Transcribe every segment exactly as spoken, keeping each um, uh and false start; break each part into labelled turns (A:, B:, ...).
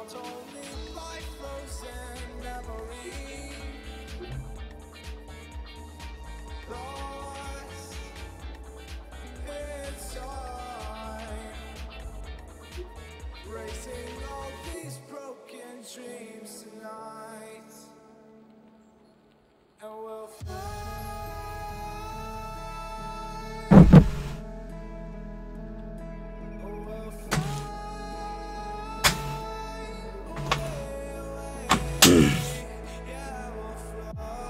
A: only by frozen memory. Lost in time, racing all these broken dreams tonight, and we'll fly. Yeah, we'll fly.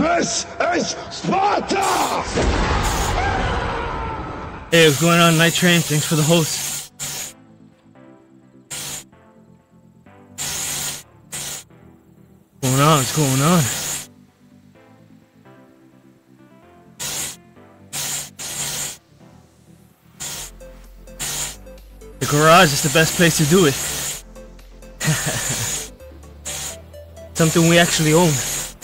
B: This is Sparta!
C: Hey, what's going on, Night Train? Thanks for the host. What's going on? What's going on? The garage is the best place to do it. Something we actually own.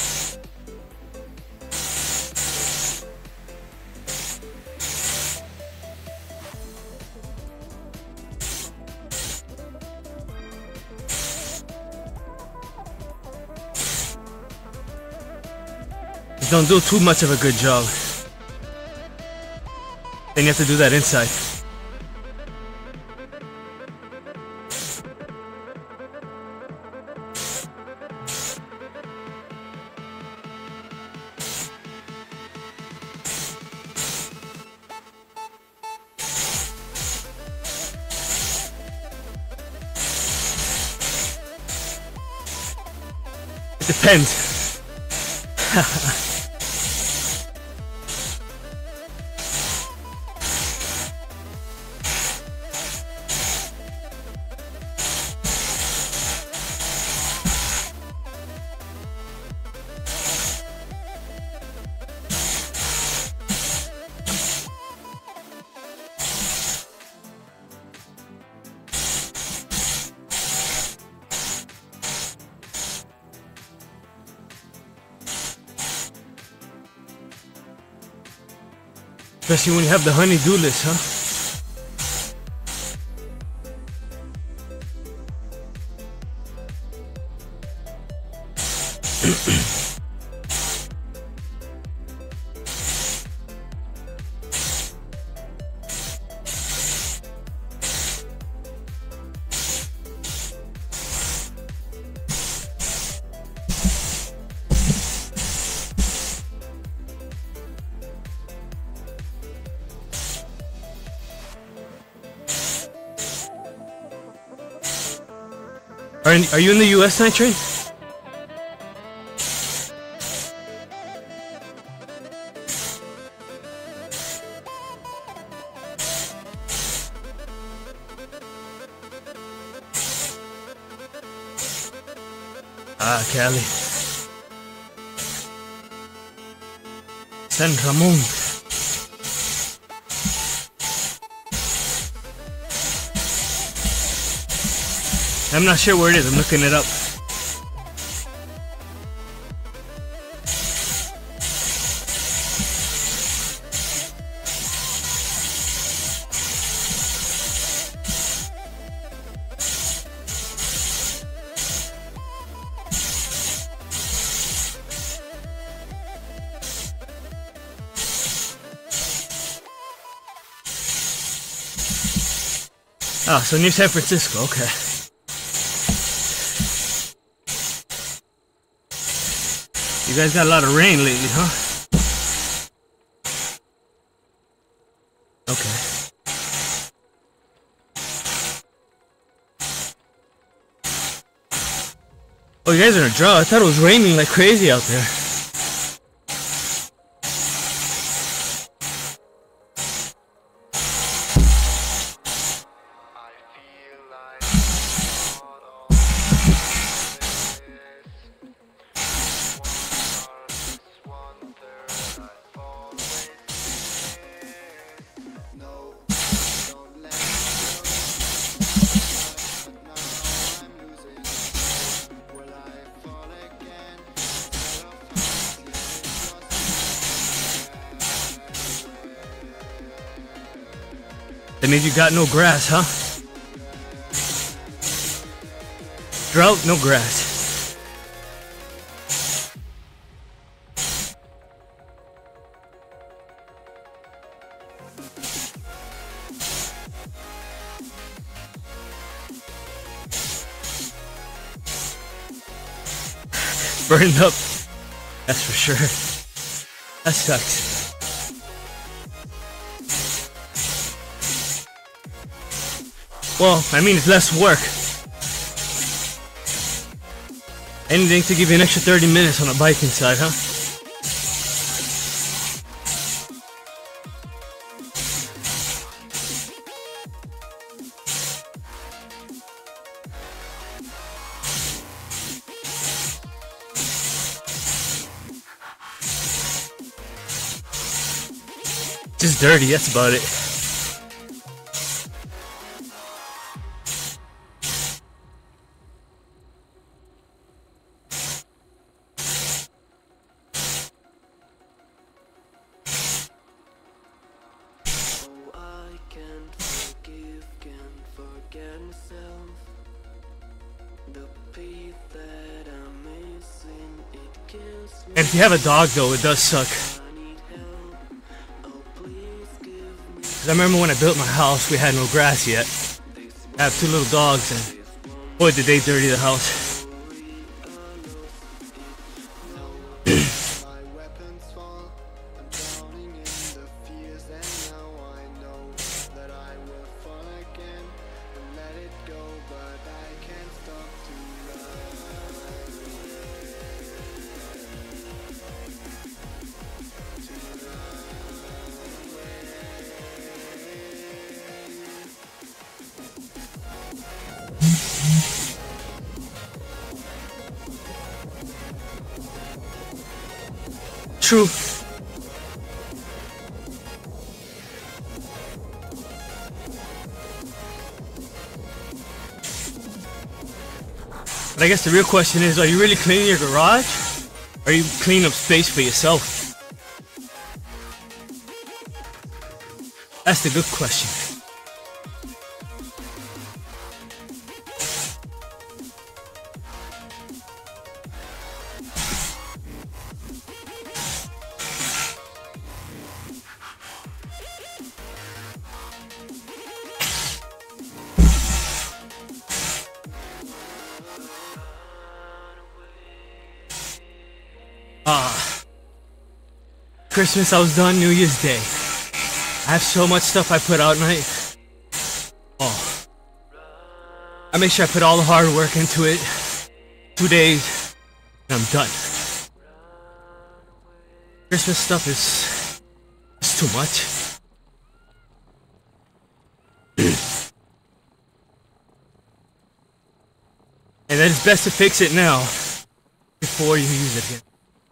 C: Just don't do too much of a good job. Then you have to do that inside. Depends. Especially when you have the honey-do list, huh? Are, in, are you in the U S, Night Train? Ah, Cali. San Ramon. I'm not sure where it is, I'm looking it up. Ah, so New San Francisco, okay. You guys got a lot of rain lately, huh? Okay. Oh, you guys are in a drought. I thought it was raining like crazy out there. That means you got no grass, huh? Drought, no grass. Burned up. That's for sure. That sucks. Well, I mean, it's less work. Anything to give you an extra thirty minutes on a bike inside, huh? just dirty, that's about it. And if you have a dog though, it does suck. Cause I remember when I built my house, we had no grass yet. I have two little dogs and boy did they dirty the house. True. But I guess the real question is, are you really cleaning your garage? Or are you cleaning up space for yourself? That's the good question. Ah, Christmas I was done, New Year's Day. I have so much stuff I put out night. Oh, I make sure I put all the hard work into it. Two days, and I'm done. Christmas stuff is, is too much. And then it's best to fix it now before you use it again.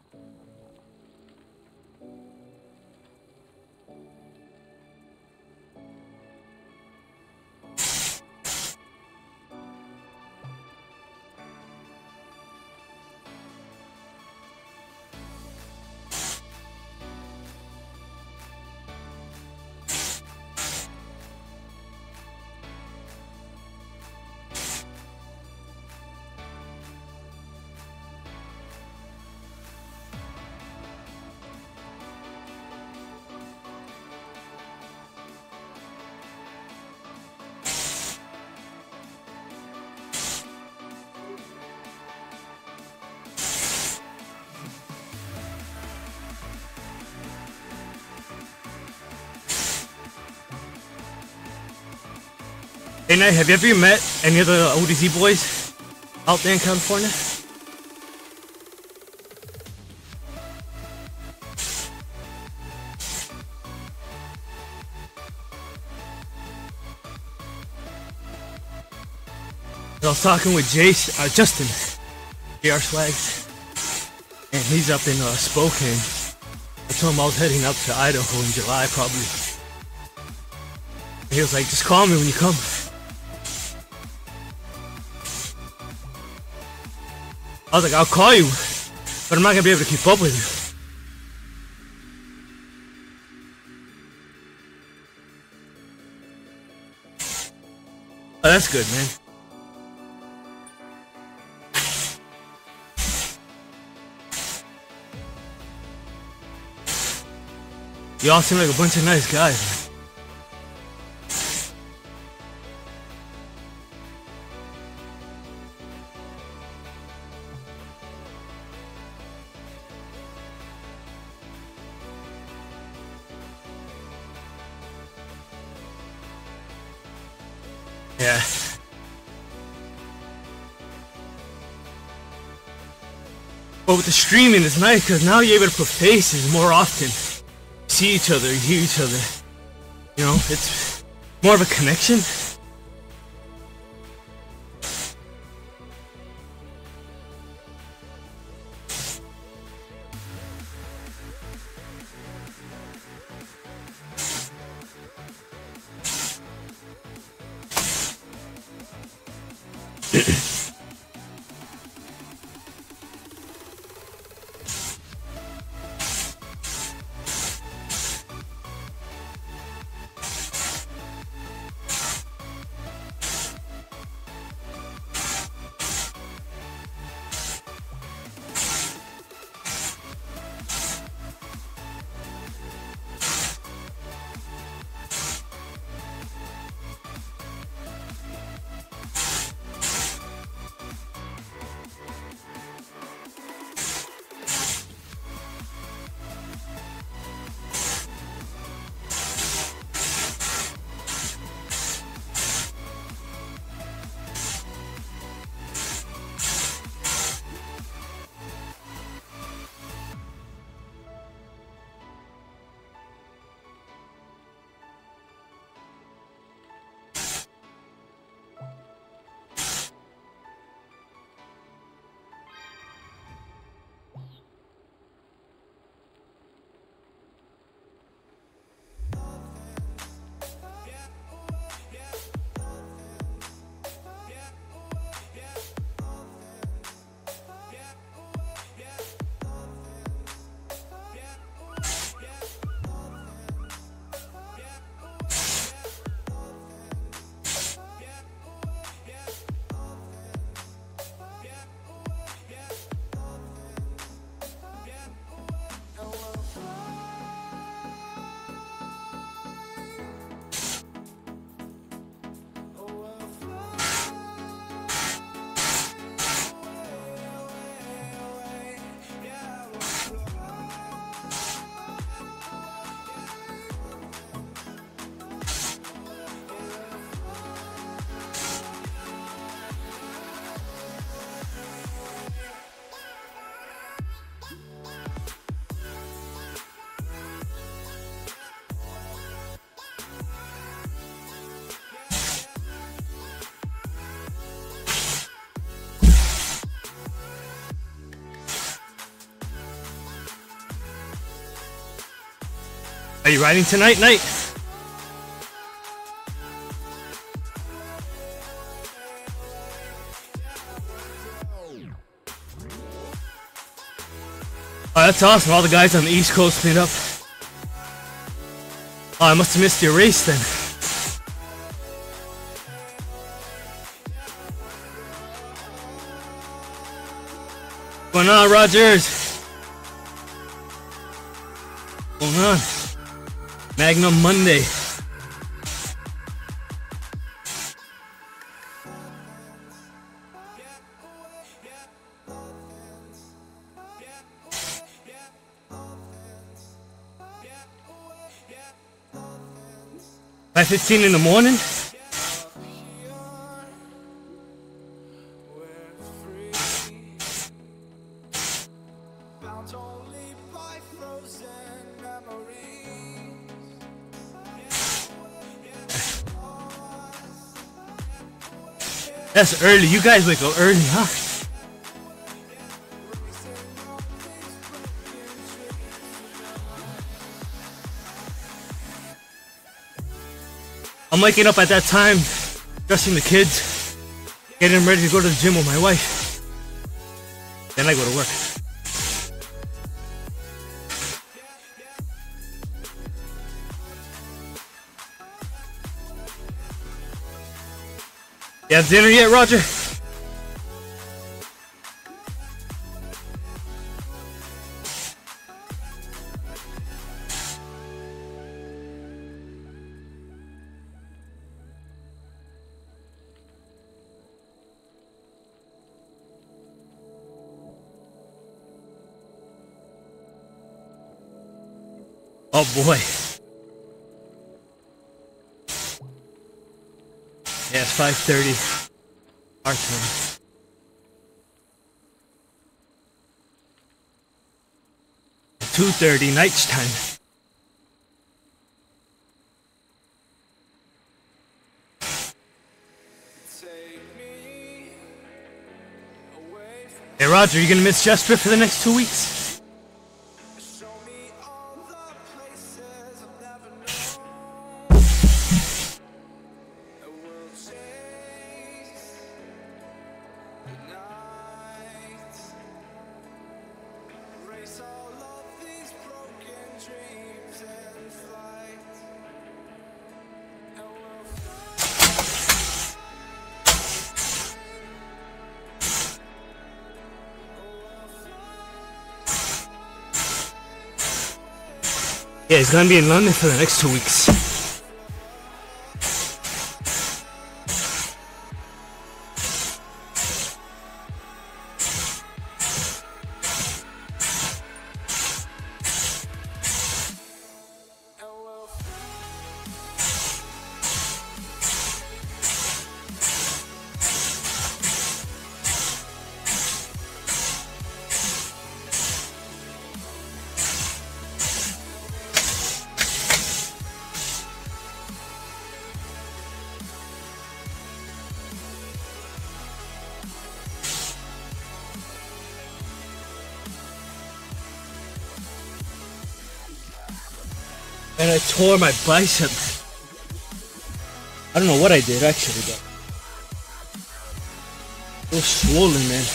C: Hey Knight, have you ever met any of the O D Z boys out there in California? I was talking with Jace, uh, Justin, J R Swags, and he's up in uh, Spokane. I told him I was heading up to Idaho in July probably. And he was like, just call me when you come. I was like, I'll call you, but I'm not gonna be able to keep up with you. Oh, that's good, man. You all seem like a bunch of nice guys, man. Yeah. But with the streaming, it's nice because now you're able to put faces more often. See each other, hear each other. You know, it's more of a connection. Are you riding tonight, Night? Oh, that's awesome. All the guys on the East Coast made up. Oh, I must have missed your race then. What's going on, Rogers? What's going on? Magnum Monday. five fifteen in the morning? That's early. You guys wake up early, huh? I'm waking up at that time, dressing the kids, getting them ready to go to the gym with my wife. Then I go to work. You have dinner yet, Roger? Oh boy. Yeah, it's five thirty. Our time. two thirty, Night's time. Hey Roger, you gonna miss Jesper for the next two weeks? Yeah, he's gonna be in London for the next two weeks. And I tore my bicep. I don't know what I did actually, but it was swollen, man.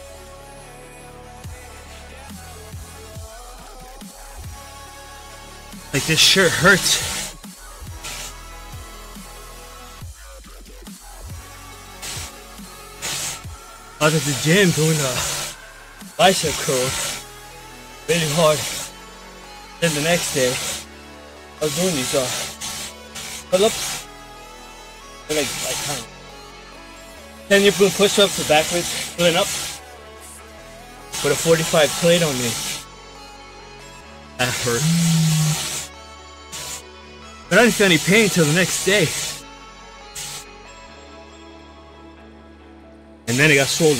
C: Like this shirt hurts. I was at the gym doing a bicep curl really hard. Then the next day, I was doing these uh, pull-ups. They're like, like kind of. Then you're doing push-ups or backwards, pulling up. With a forty-five plate on me. That hurt. But I didn't feel any pain until the next day. And then it got swollen.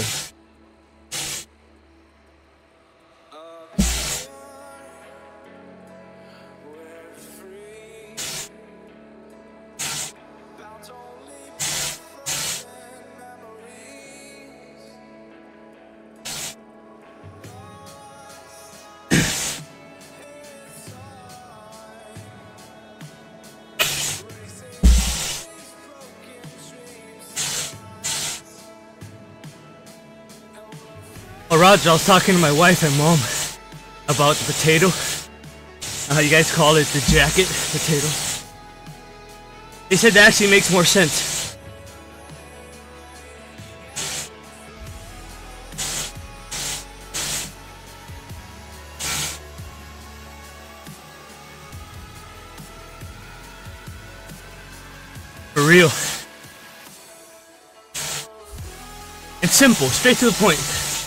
C: Oh, Roger, I was talking to my wife and mom about the potato. Uh, you guys call it the jacket potato. They said that actually makes more sense. For real. It's simple, straight to the point.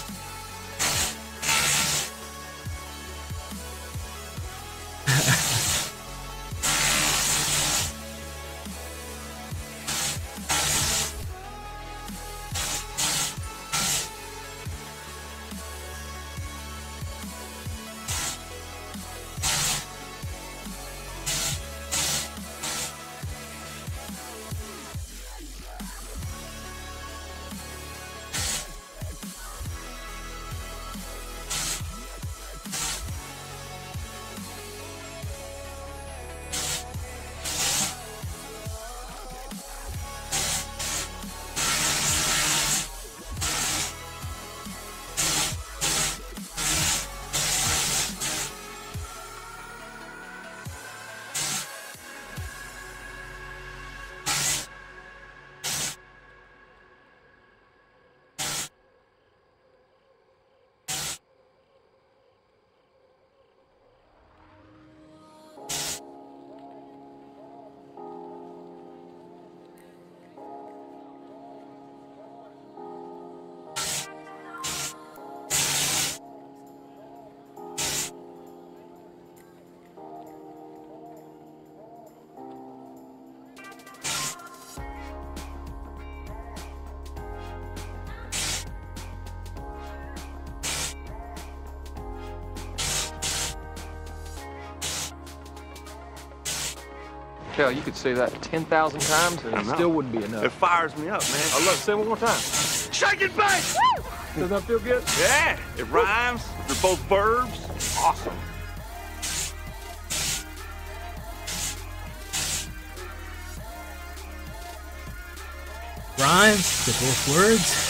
D: Hell, you could say that ten thousand times and it still wouldn't be enough.
E: It fires me up, man.
D: Oh, look, say it one more time.
E: Shake it back!
D: Does that feel good?
E: Yeah, it rhymes. They're both verbs. Awesome.
C: Rhymes, they're both words.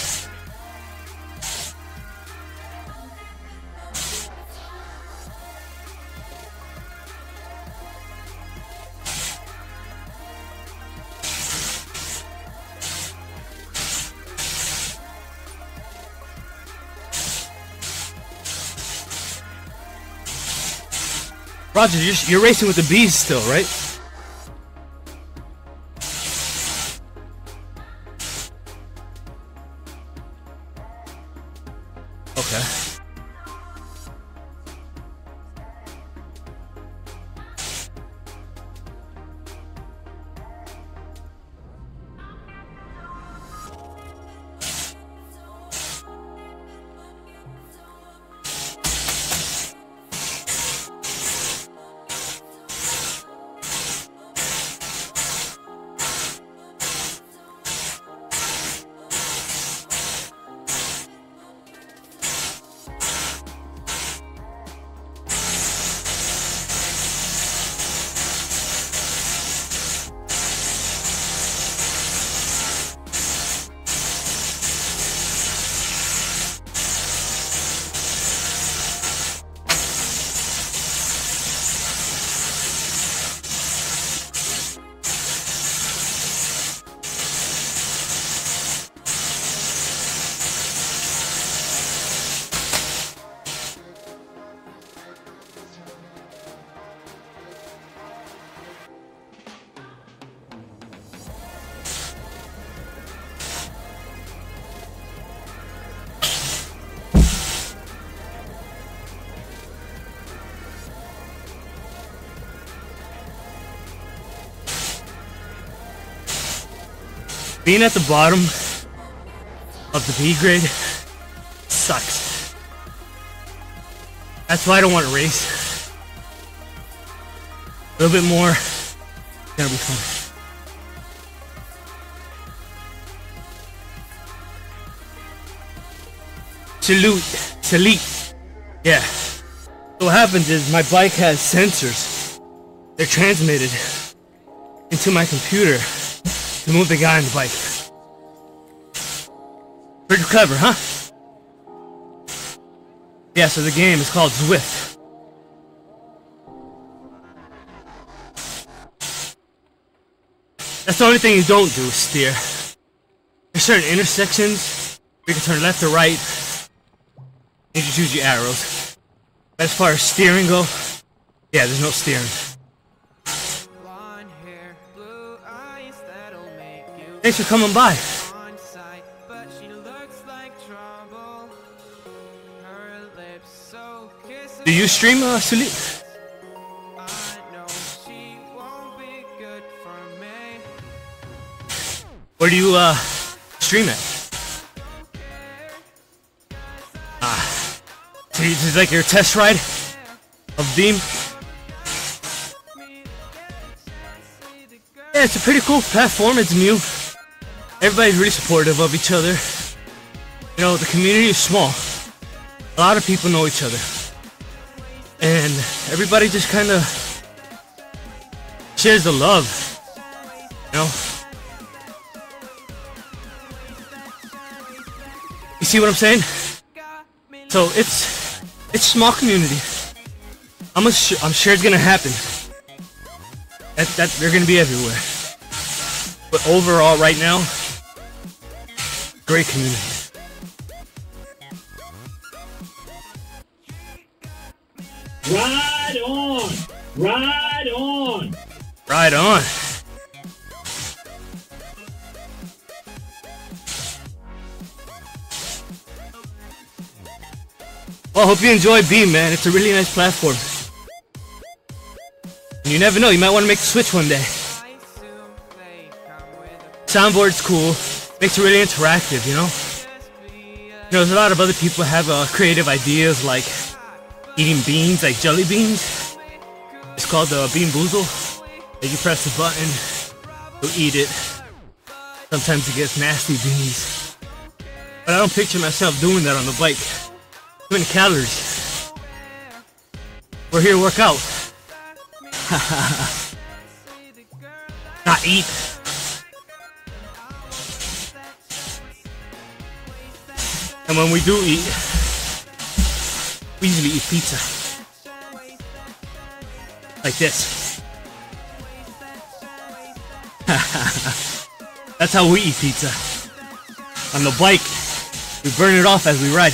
C: Roger, you're, you're racing with the bees still, right? Okay. Being at the bottom of the B grade sucks. That's why I don't want to race. A little bit more, it's gonna be fun. Salute, salute. Yeah. So what happens is my bike has sensors. They're transmitted into my computer to move the guy on the bike. Pretty clever, huh? Yeah, so the game is called Zwift. That's the only thing you don't do is steer. There's certain intersections where you can turn left or right and you choose your arrows. But as far as steering go, yeah, there's no steering. Thanks for coming by. Do you stream, uh, Sully? Where do you, uh, stream at? Ah. So this is like your test ride of Beam? Yeah, it's a pretty cool platform. It's new. Everybody's really supportive of each other. You know, the community is small. A lot of people know each other. And everybody just kind of shares the love. You know? You see what I'm saying? So it's it's a small community. I'm a, I'm sure it's gonna happen. That that they're gonna be everywhere. But overall, right now, great community.
F: Ride on! Ride on!
C: Ride on! Well, hope you enjoy Beam, man. It's a really nice platform. And you never know, you might want to make the switch one day. Soundboard's cool. Makes it really interactive, you know? You know, there's a lot of other people have uh, creative ideas like eating beans, like jelly beans. It's called the Bean Boozle. Like you press the button, you'll eat it. Sometimes it gets nasty beans. But I don't picture myself doing that on the bike. Too many calories. We're here to work out. Not eat. And when we do eat, we usually eat pizza. Like this. That's how we eat pizza. On the bike, we burn it off as we ride.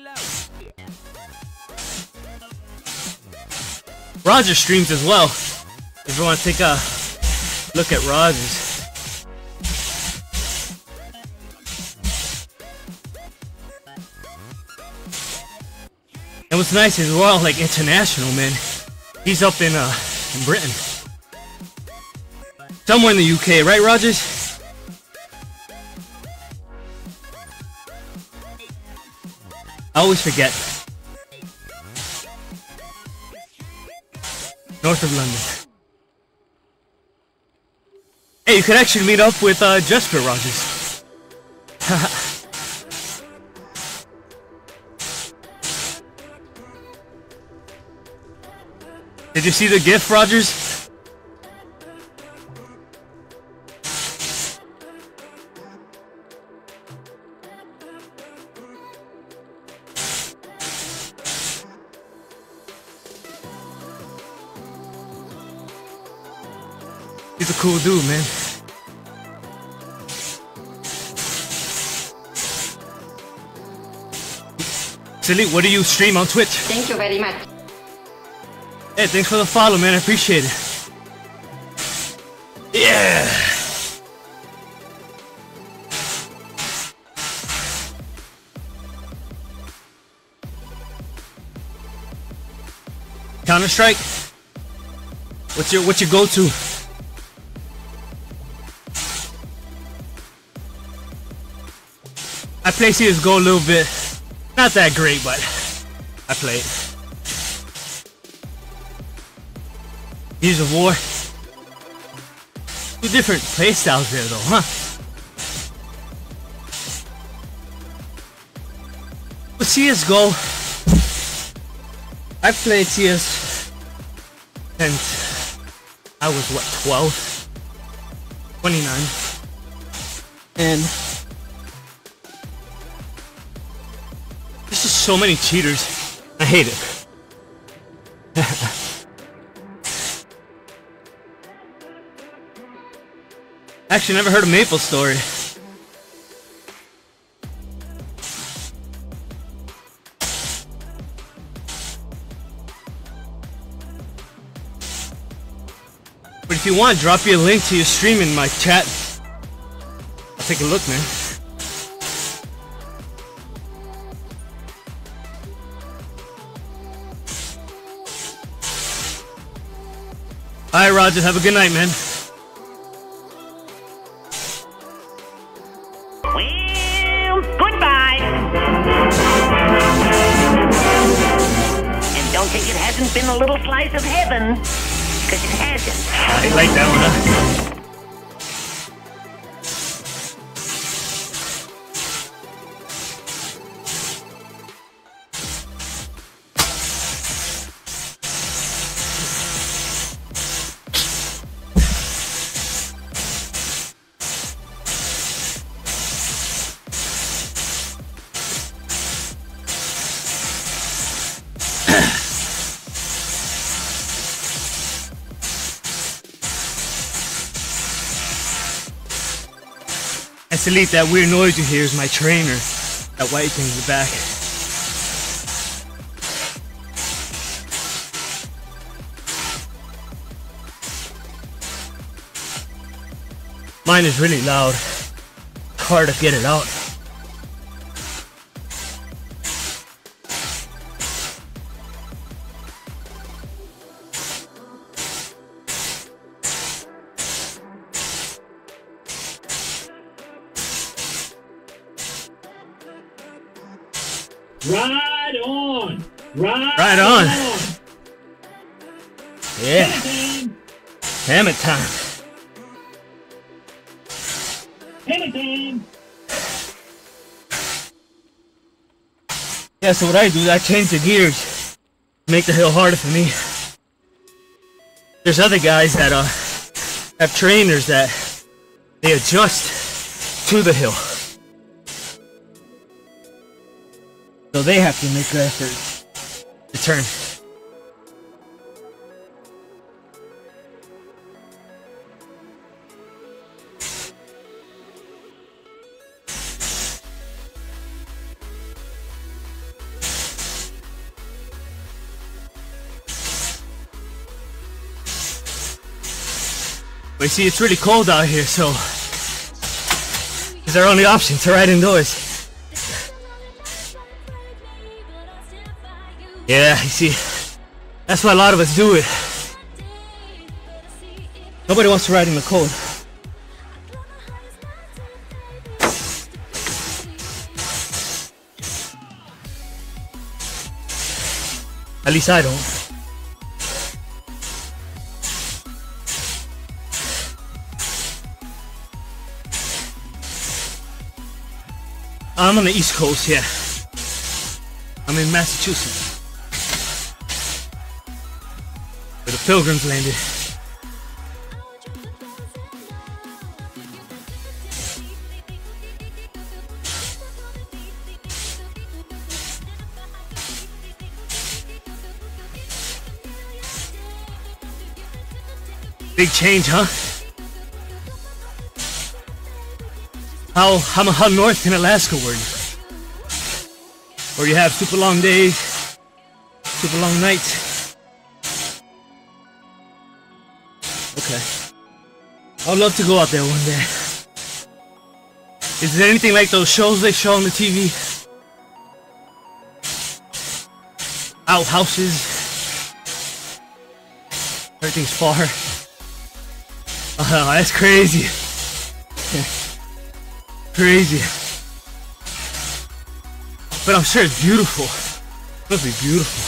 C: Roger streams as well. If you want to take a look at Roger's. And what's nice is we're all like international, man. He's up in uh in Britain. Somewhere in the U K, right, Rogers? I always forget. North of London. Hey, you could actually meet up with uh, Jessica Rogers. Did you see the GIF, Rogers? He's a cool dude, man. Silly, what do you stream on Twitch?
G: Thank you very much.
C: Hey, thanks for the follow, man. I appreciate it. Yeah! Counter-Strike? What's your what's your go-to? I play C S G O a little bit. Not that great, but I play it. Gears of War. Two different playstyles there, though, huh? With C S G O, I played C S since I was what, twelve, twenty-nine, and there's just so many cheaters. hate it. Actually, never heard of Maple Story. But if you want, drop you a link to your stream in my chat. I'll take a look, man. Alright, Roger, have a good night, man.
G: Well, goodbye. And don't think it hasn't been a little slice of heaven, because it hasn't.
C: I like that one, huh? Salute, that weird noise you hear is my trainer. That white thing in the back. Mine is really loud. It's hard to get it out.
F: Right on. Right,
C: Right on.
F: on.
C: Yeah.
F: Hammer time.
C: Hammer time.
F: Hammer time.
C: Yeah, so what I do is I change the gears. Make the hill harder for me. There's other guys that uh have trainers that they adjust to the hill. So they have to make the effort to turn. But you see, it's really cold out here, so it's our only option to ride indoors. Yeah, you see, that's why a lot of us do it. Nobody wants to ride in the cold. At least I don't. I'm on the East Coast, yeah. I'm in Massachusetts. Where the Pilgrims landed. Big change, huh? How, how, how north in Alaska were you? Where you have super long days, super long nights. Okay. I'd love to go out there one day. Is there anything like those shows they show on the T V? Outhouses. Everything's far. Oh, that's crazy. Crazy. But I'm sure it's beautiful. It must be beautiful.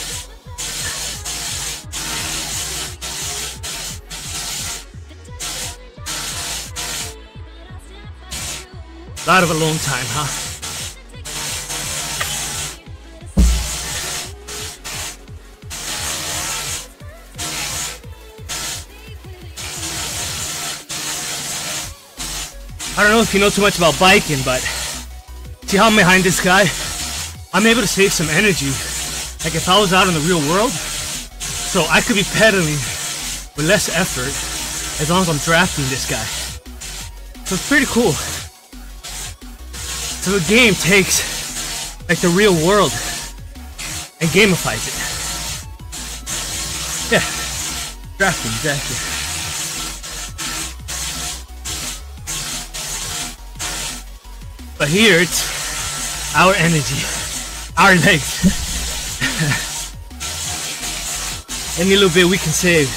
C: A lot of alone time, huh? I don't know if you know too much about biking, but see how I'm behind this guy? I'm able to save some energy Like if I was out in the real world, so I could be pedaling with less effort as long as I'm drafting this guy. So it's pretty cool. So the game takes like the real world and gamifies it. Yeah, drafting, exactly. But here it's our energy, our legs. Any little bit we can save,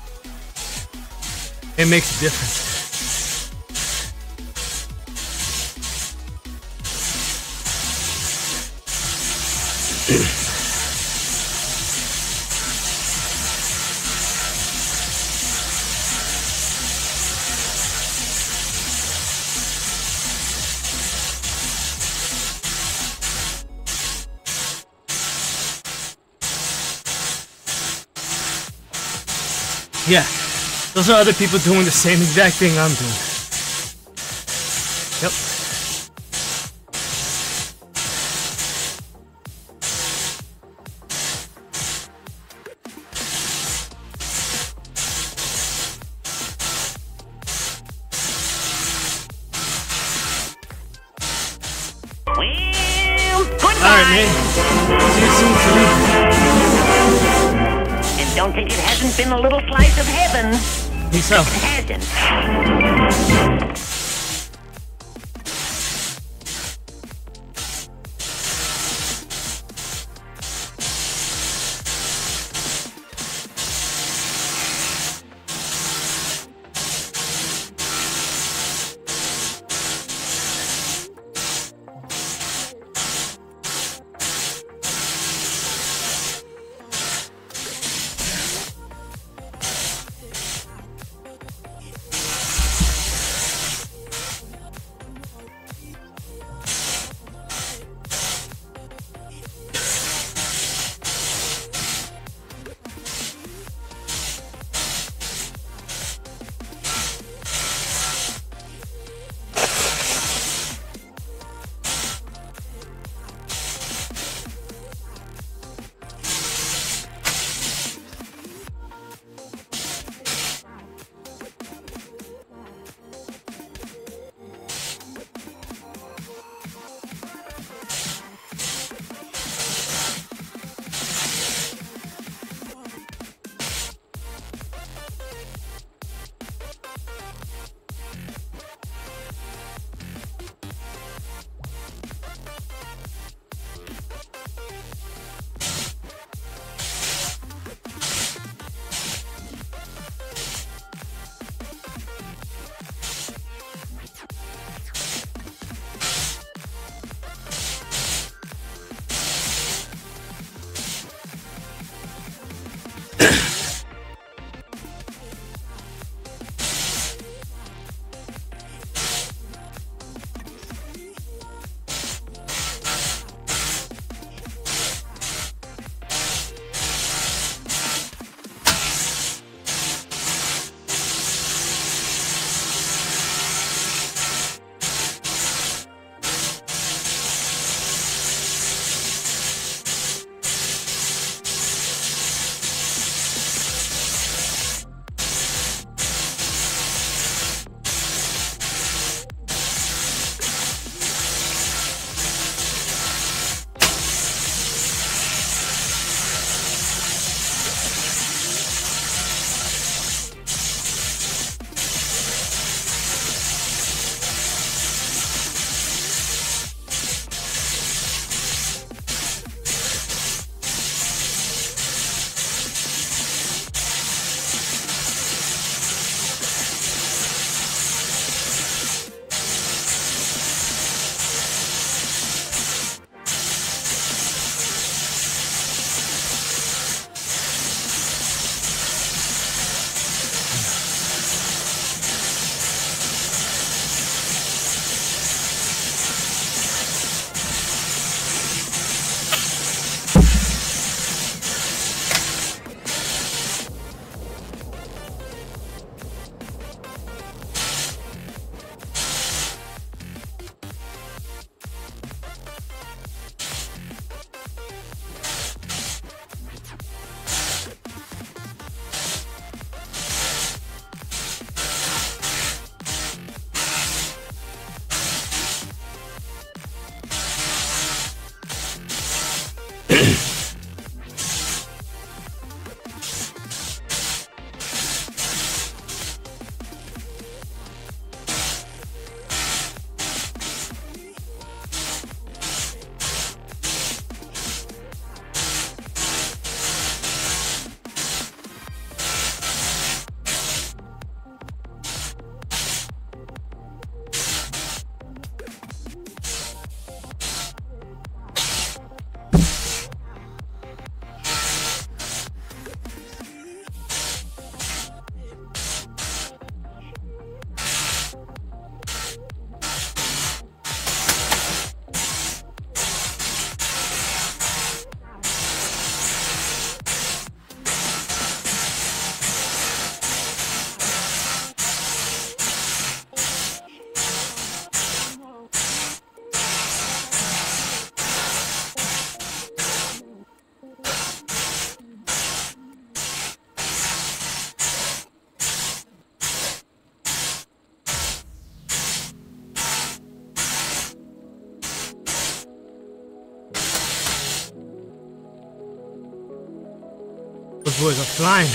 C: it makes a difference. Yeah, those are other people doing the same exact thing I'm doing. Yep.
G: Well, goodbye.
C: Alright, man. See you soon, Philly.
G: And don't think it hasn't been a little slice of heaven.
C: Peace out.
G: It hasn't.
C: Those boys are flying.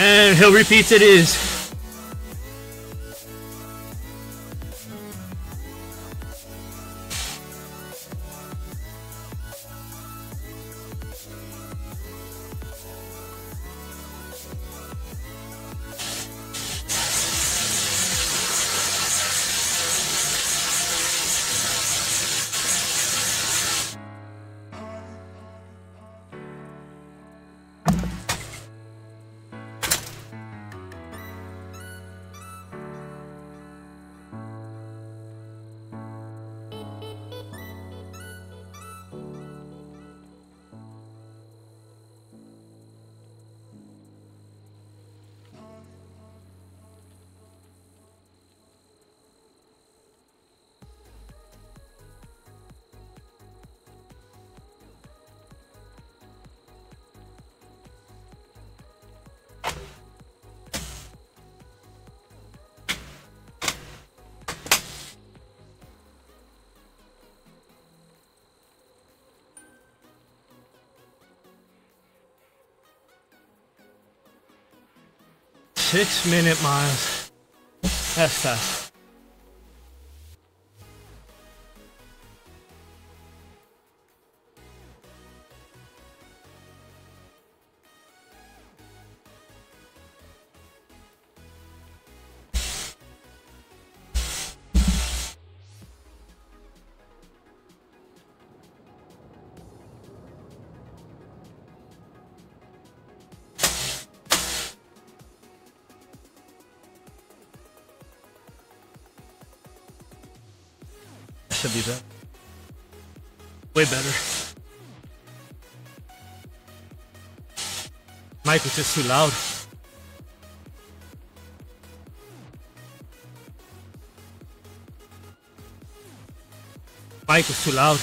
C: And he'll repeat it is. Six minute miles. That's fast. Should be better. Way better. Mic was just too loud. Mic was too loud.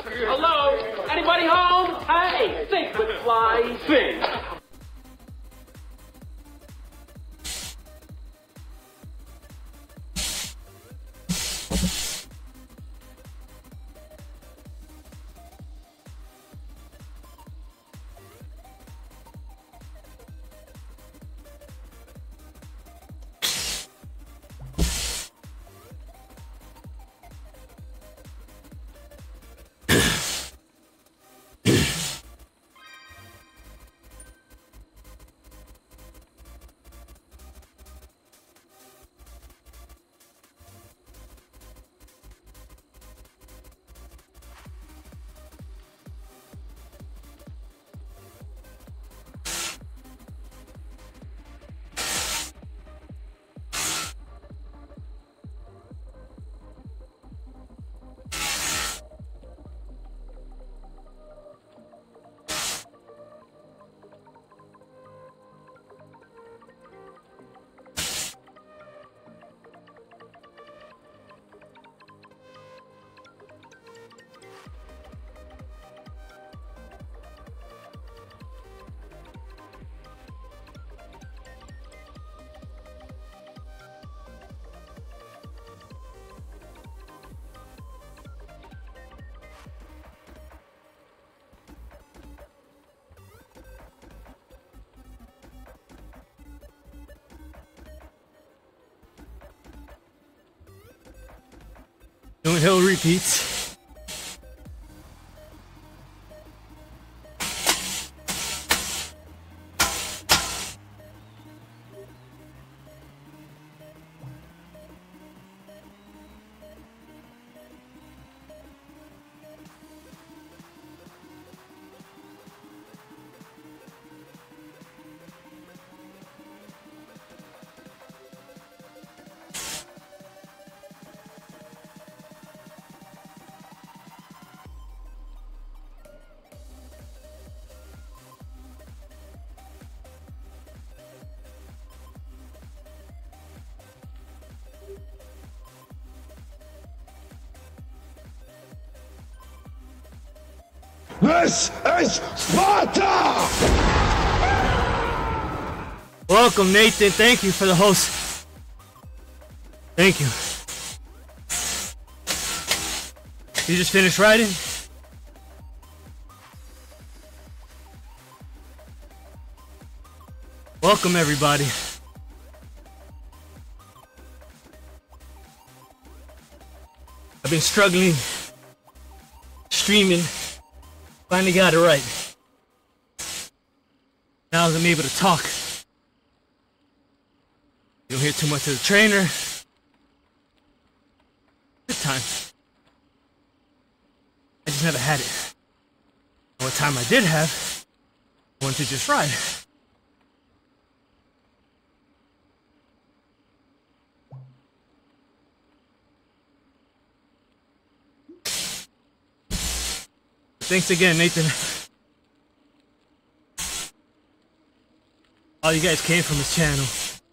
H: Hello? Anybody home? Hey, think with fly, think.
C: Doing hill repeats.
B: This is Sparta!
C: Welcome, Nathan. Thank you for the host. Thank you. You just finished writing? Welcome, everybody. I've been struggling, streaming. Finally got it right. Now I'm able to talk. You don't hear too much of the trainer. Good time. I just never had it. And what time I did have, I wanted to just ride. Thanks again, Nathan. All you guys came from his channel.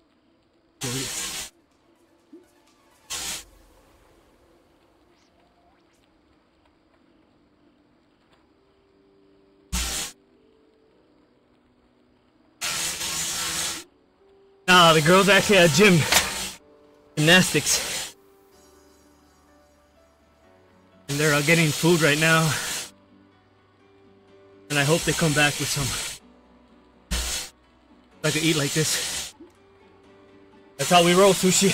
C: Nah, the girls actually at gym. Gymnastics. And they're uh, getting food right now. And I hope they come back with some. So I could eat like this. That's how we roll, Sushi.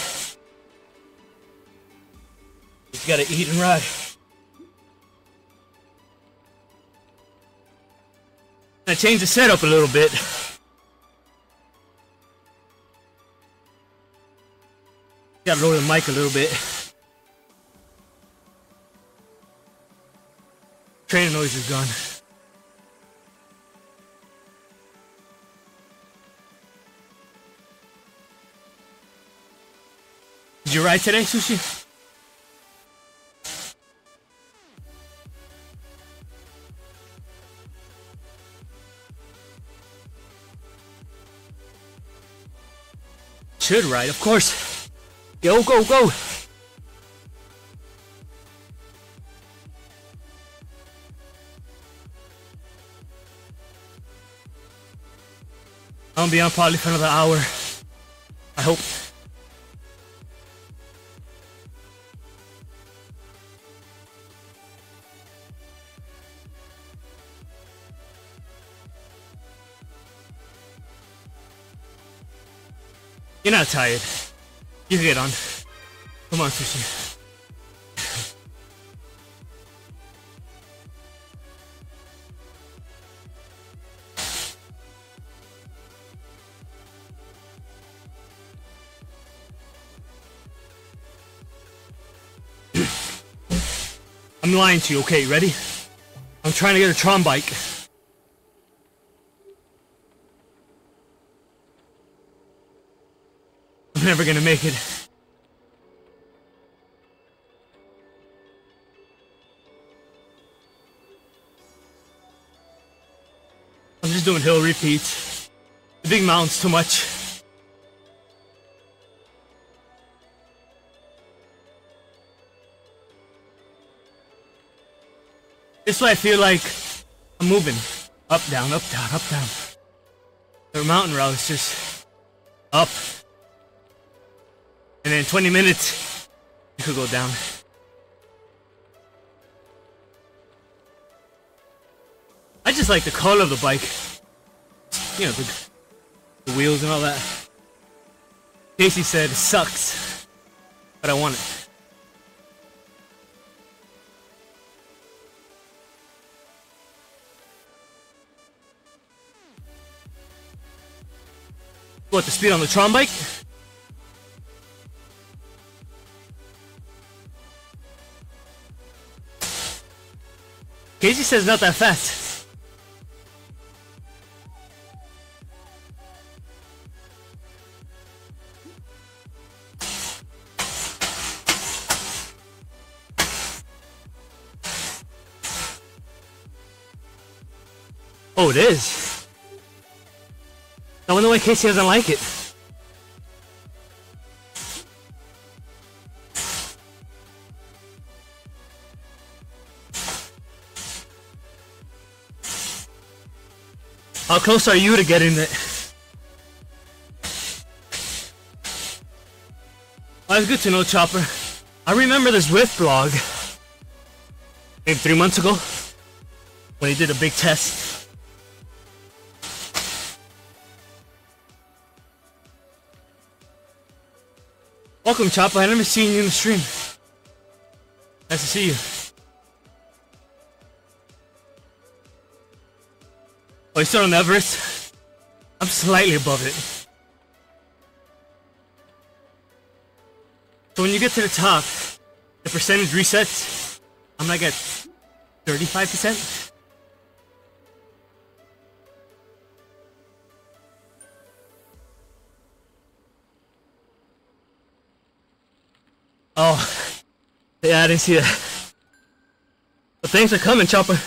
C: You gotta eat and ride. I changed the setup a little bit. Gotta lower the mic a little bit. Trainer noise is gone. Did you ride today, Sushi? Should ride, of course. Go, go, go. I'm gonna be on probably for another hour. I hope. You're not tired. You can get on. Come on, Sushi. I'm lying to you, okay, ready? I'm trying to get a Tron bike. I'm never gonna make it. I'm just doing hill repeats. The big mountain's too much. This way I feel like I'm moving. Up, down, up, down, up, down. The mountain route is just up. And then in twenty minutes, you could go down. I just like the color of the bike. You know, the, the wheels and all that. Casey said it sucks, but I want it. What, the speed on the Tron bike? Casey says not that fast. Oh, it is. I wonder why Casey doesn't like it. How close are you to getting it? Well, it's good to know, Chopper. I remember this Rift vlog maybe three months ago when he did a big test. Welcome, Chopper. I never seen you in the stream. Nice to see you. Oh, you're still on the Everest? I'm slightly above it. So when you get to the top, the percentage resets. I'm like at thirty-five percent. Oh, yeah, I didn't see that. But thanks for coming, Chopper.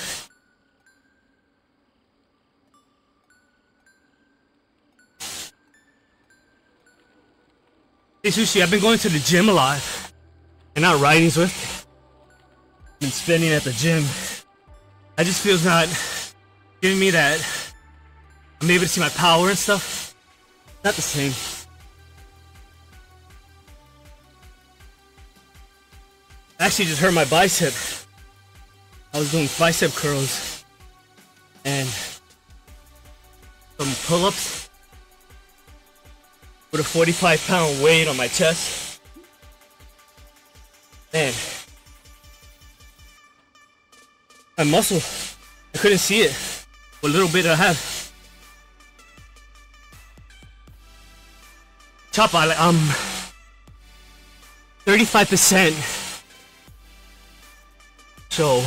C: Hey, Sushi, I've been going to the gym a lot. And not riding Swift. Been spending at the gym. I just feel it's not giving me that. I'm able to see my power and stuff. Not the same. I actually just hurt my bicep. I was doing bicep curls and some pull-ups with a forty-five pound weight on my chest. Man, my muscle, I couldn't see it. What little bit I have. Chop, I like, um, thirty-five percent. So,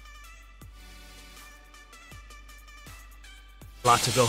C: a lot to go.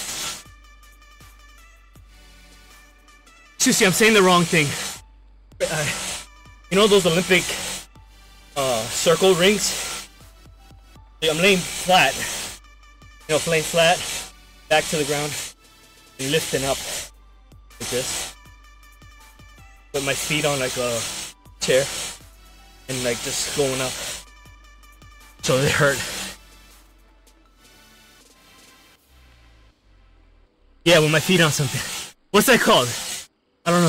C: Sushi, I'm saying the wrong thing. Uh, you know those Olympic uh, circle rings? Yeah, I'm laying flat. You know, laying flat, back to the ground, and lifting up like this. With my feet on like a chair, and like just going up. So it hurt. Yeah, with my feet on something. What's that called? I don't know.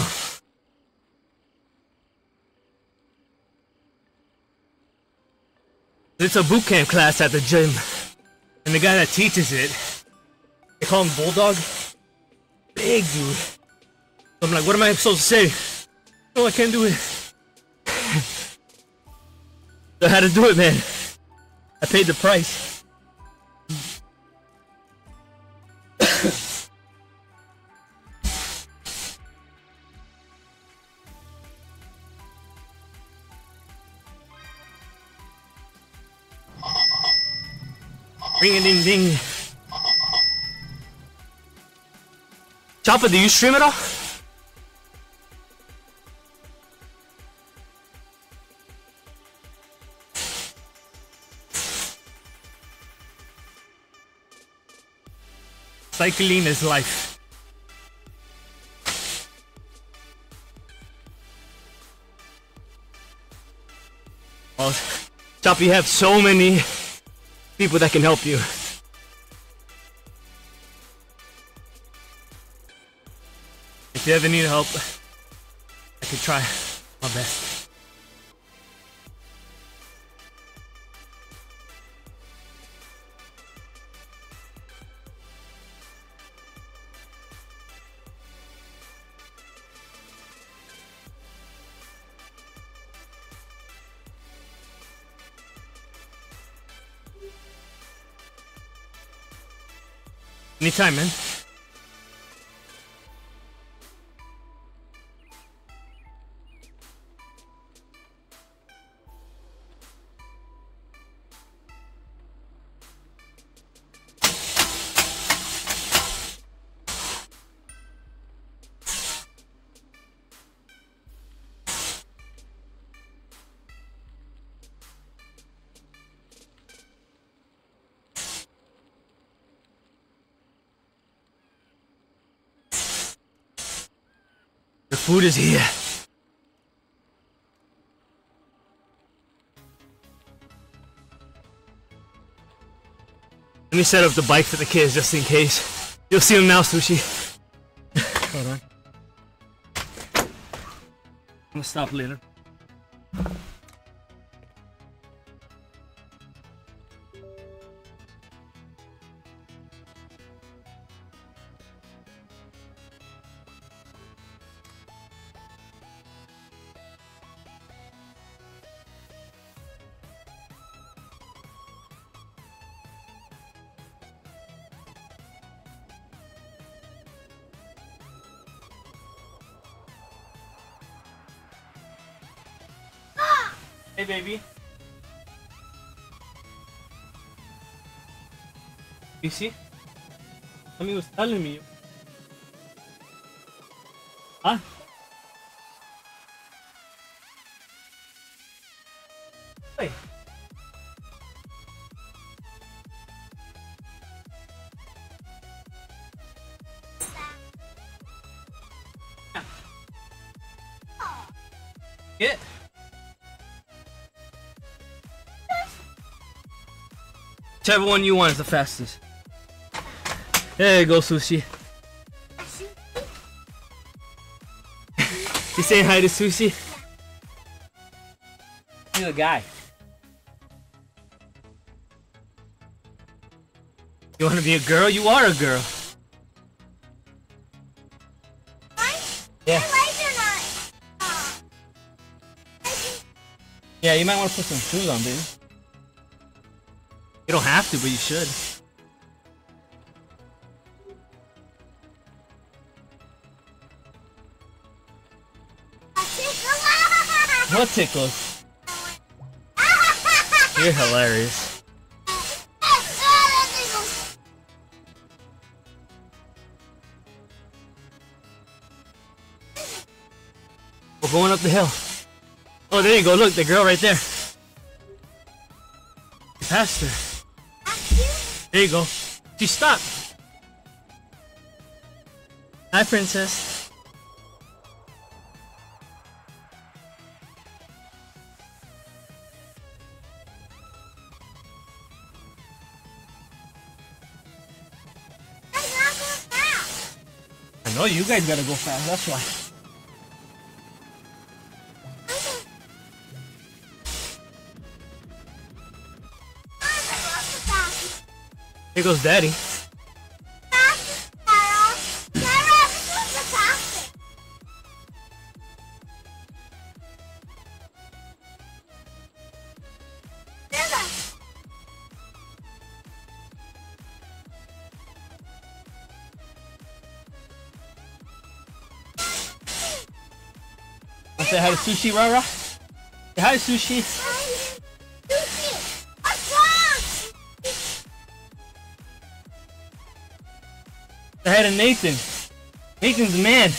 C: It's a boot camp class at the gym. And the guy that teaches it, they call him Bulldog. Big dude. So I'm like, what am I supposed to say? No, I can't do it. So I had to do it, man. I paid the price. Ring a ding ding. Choppa, do you stream at all? Cycling is life. Well, Choppa, you have so many people that can help you. If you ever need help, I could try my best. Anytime, man. The food is here. Let me set up the bike for the kids just in case. You'll see them now, Sushi. Hold on. I'm gonna stop later. Hey, baby. You see? Mommy was telling me. Huh? Wait. Get. Whichever one you want is the fastest. There you go, Sushi. You saying hi to Sushi? He's a guy. You want to be a girl? You are a girl. Yeah. Yeah, you might want to put some shoes on, baby. You don't have to, but you should. What tickles? You're hilarious. We're going up the hill. Oh, there you go. Look, the girl right there. You passed her. There you go. She stopped. Hi, princess. No, you guys gotta go fast. That's why. Here goes Daddy. Say hi to Sushi, Rara. Say hi, Sushi. Say hi to Nathan. Nathan's the man.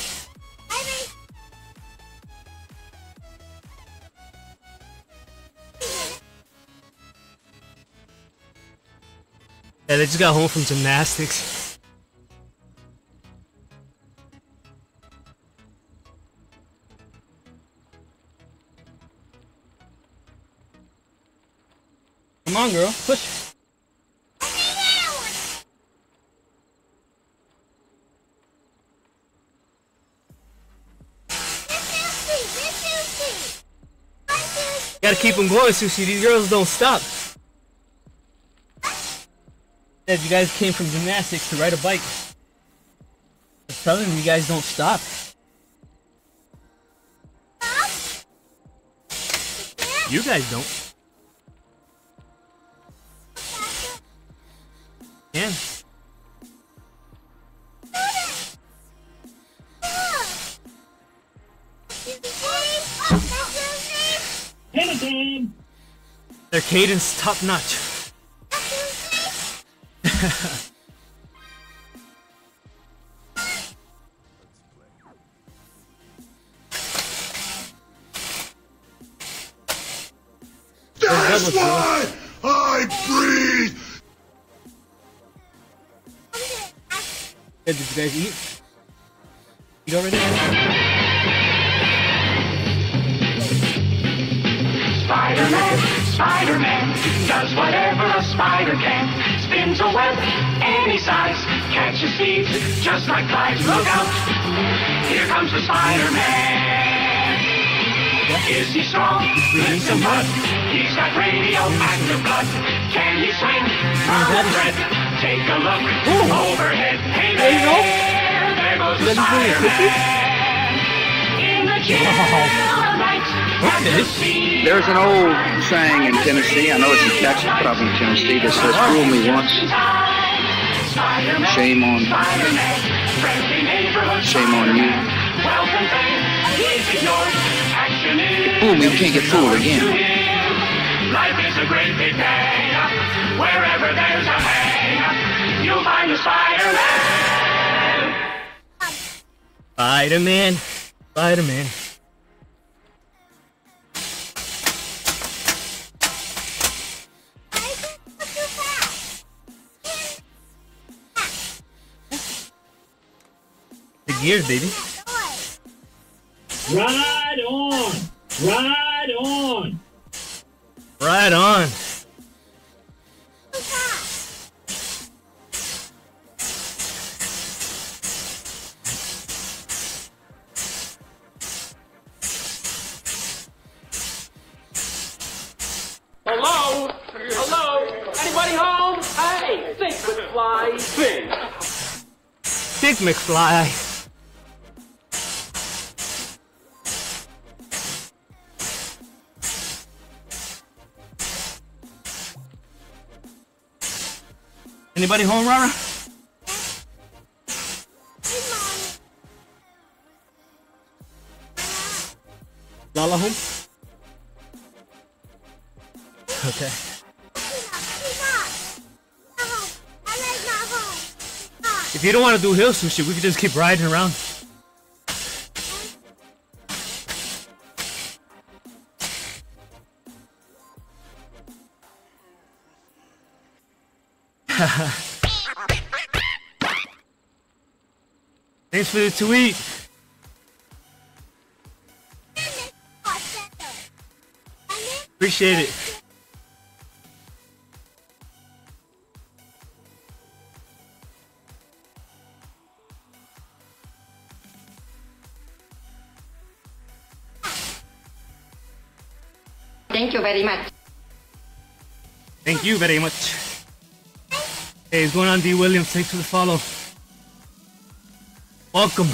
C: Yeah, they just got home from gymnastics. Come on, girl, push. Gotta keep them going, Sushi. These girls don't stop. Said you guys came from gymnastics to ride a bike. I'm telling them you guys don't stop. You guys don't. Yeah.
F: Anytime.
C: Their cadence top notch.
B: That's why I breathe.
C: Did you guys eat? Eat already?
I: Spider-Man, Spider-Man, does whatever a spider can. Spins a web any size, catches thieves just like flies. Look out, here comes the Spider-Man. Is he strong? Lift him up. He's got radioactive blood. Can he swing from a thread? Take a look overhead. Hey there, there goes the Spider-Man. In the chill of night,
J: There's an old saying in Tennessee, I know it's in Texas, probably in Tennessee, that says, fool me once, shame on, shame on you. Fool me, you can't get fooled again.
I: Life is a great big hang up. Wherever there's a hang up, you'll find a Spider-Man.
C: Spider-Man. Spider-Man. The gears, baby.
F: Ride on. Ride on.
C: Right on.
H: Hello? Hello? Anybody home? Hey, think McFly, think.
C: Think McFly. Anybody home, Rara? Lala home? Okay. If you don't want to do hill sushi, we could just keep riding around. Thanks for the tweet. Appreciate it.
G: Thank you very much.
C: Thank you very much. Hey, what's going on, D. Williams? Thanks for the follow. Welcome.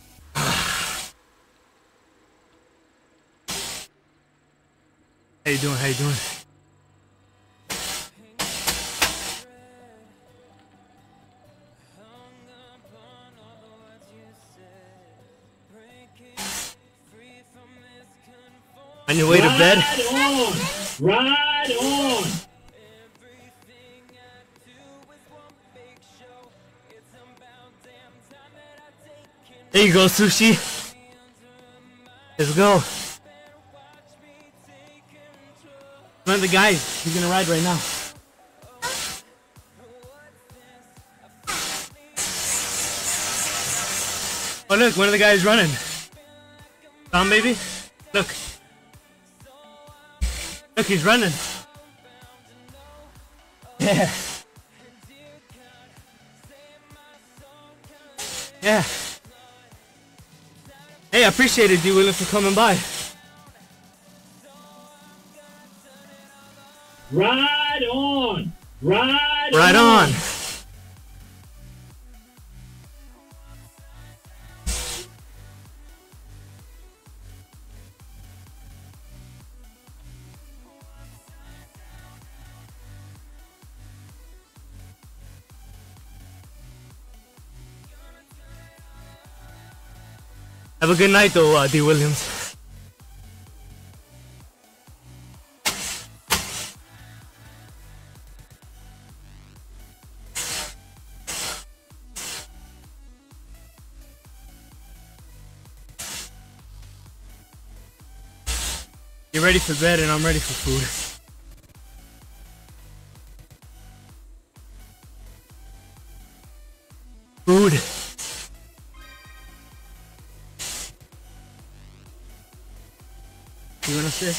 C: How you doing? How you doing? On your way to bed?
F: Ride on! Ride on!
C: There you go, Sushi. Let's go. One of the guys, he's gonna ride right now. Oh look, one of the guys running. Tom, baby? Look. Look, he's running. Yeah. Yeah. Hey, I appreciate it, D. Williams, for coming by.
F: Ride on! Ride
C: Right
F: on!
C: on. Have a good night, though, uh, D. Williams. You're ready for bed, and I'm ready for food. Food. You wanna sit?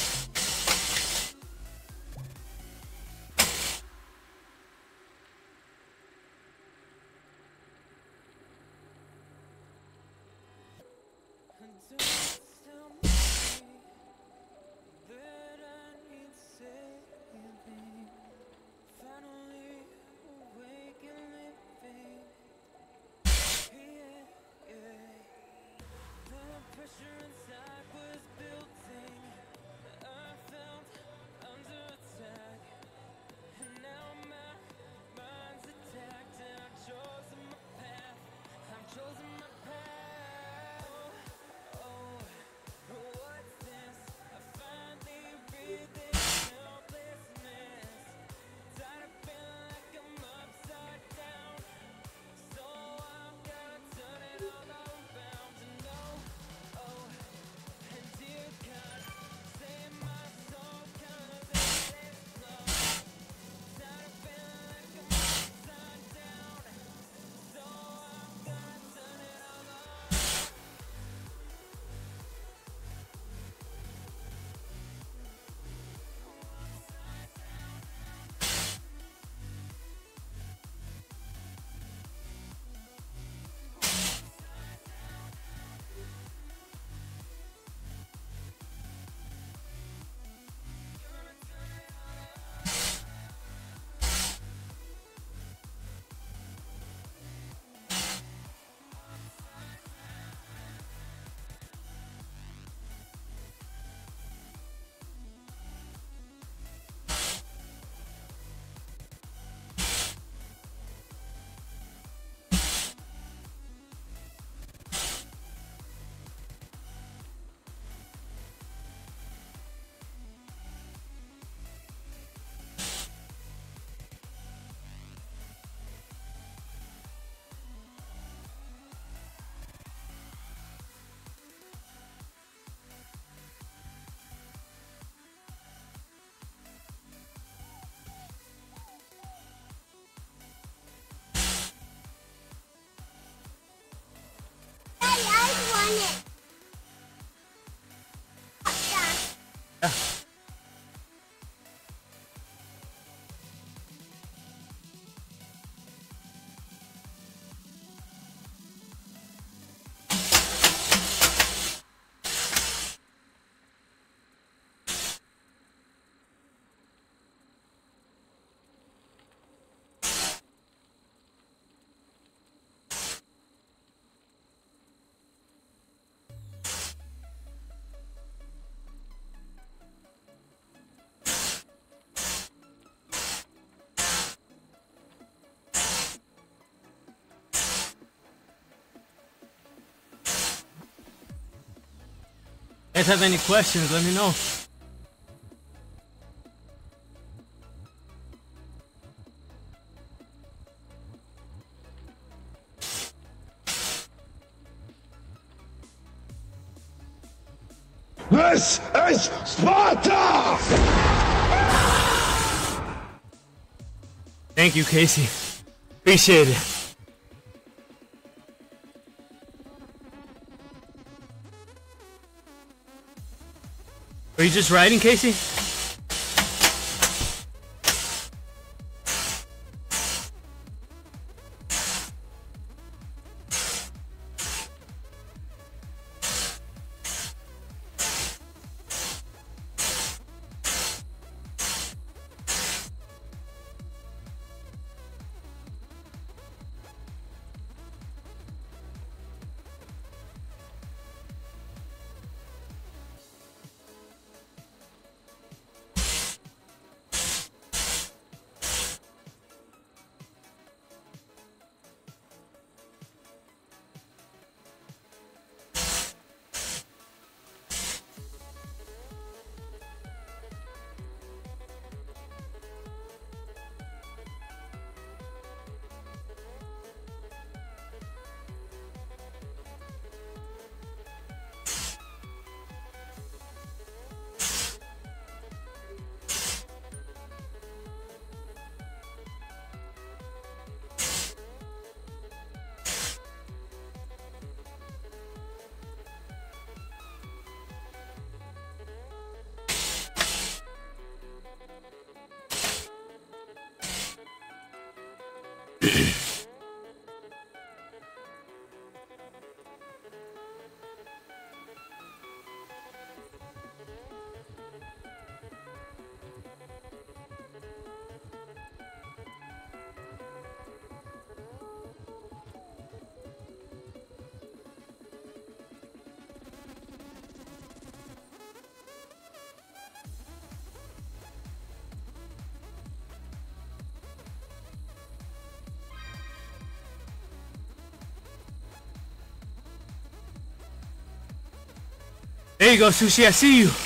C: guys have any questions, let me know.
B: This is Sparta!
C: Thank you, Casey. Appreciate it. Are you just riding, Casey? There you go, Sushi, I see you.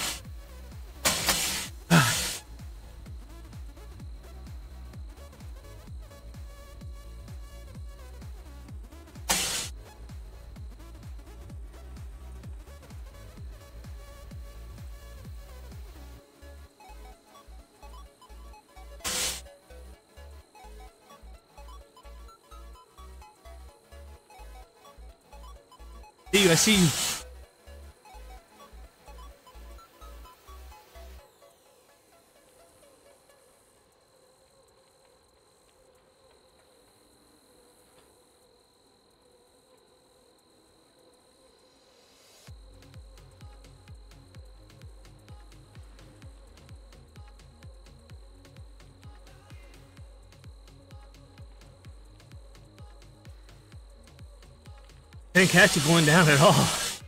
C: See you, I see you. Didn't catch it going down at all.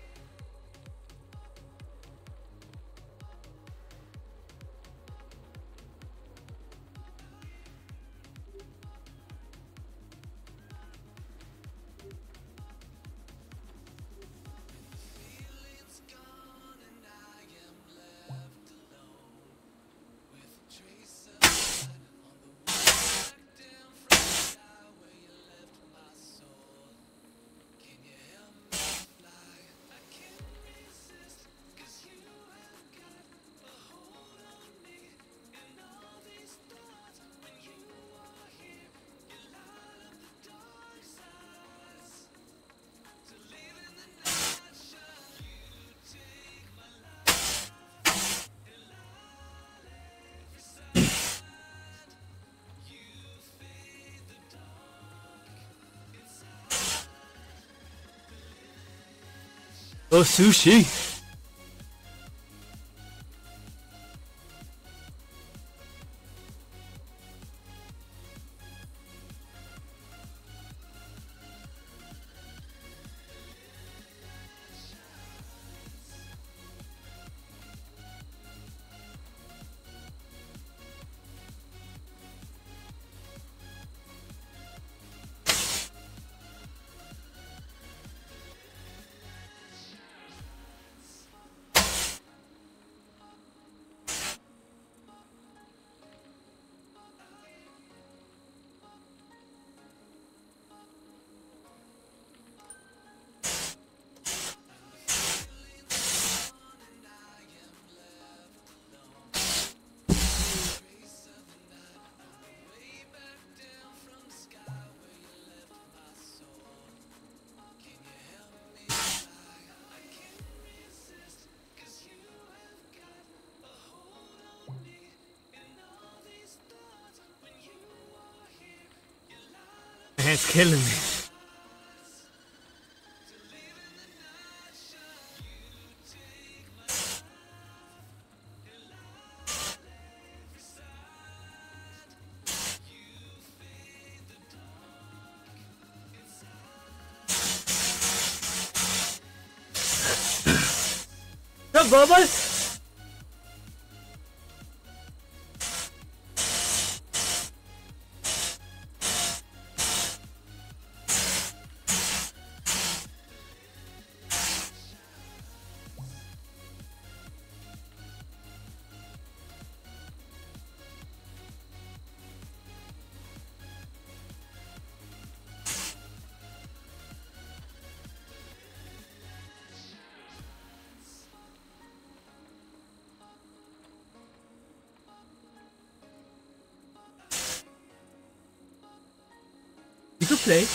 C: Oh, Sushi. night's killing me. What's up, Bubba? You could play.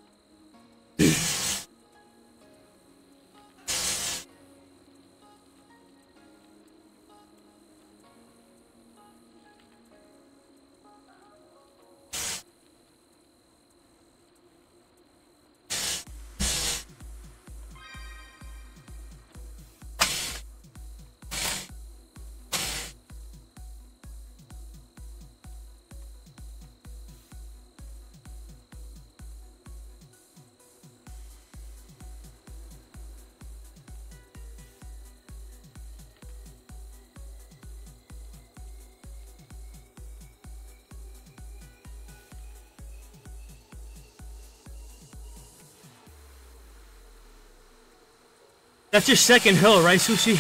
C: That's your second hill, right, Sushi?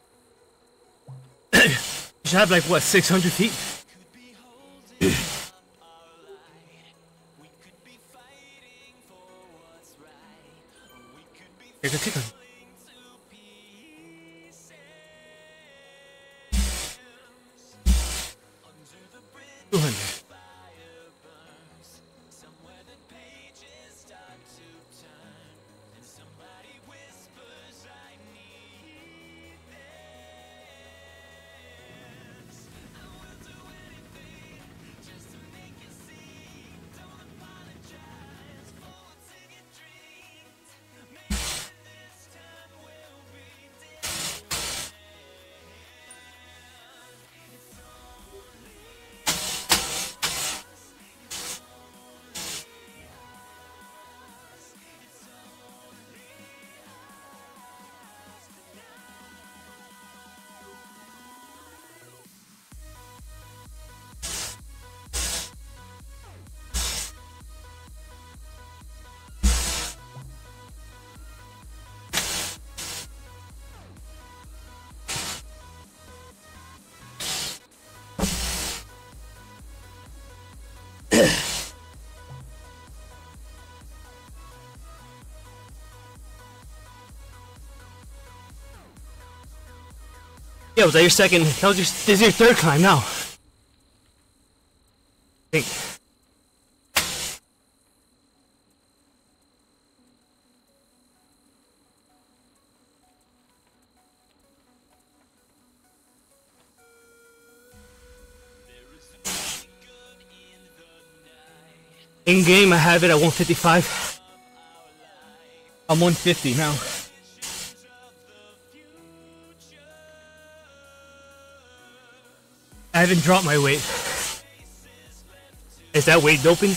C: You should have like, what, six hundred feet? Here, go take on. two hundred. Yeah, was that your second? That was your, this is your third climb now. I think. In game, I have it at one fifty-five. I'm one fifty now. I haven't dropped my weight. Is that weight doping?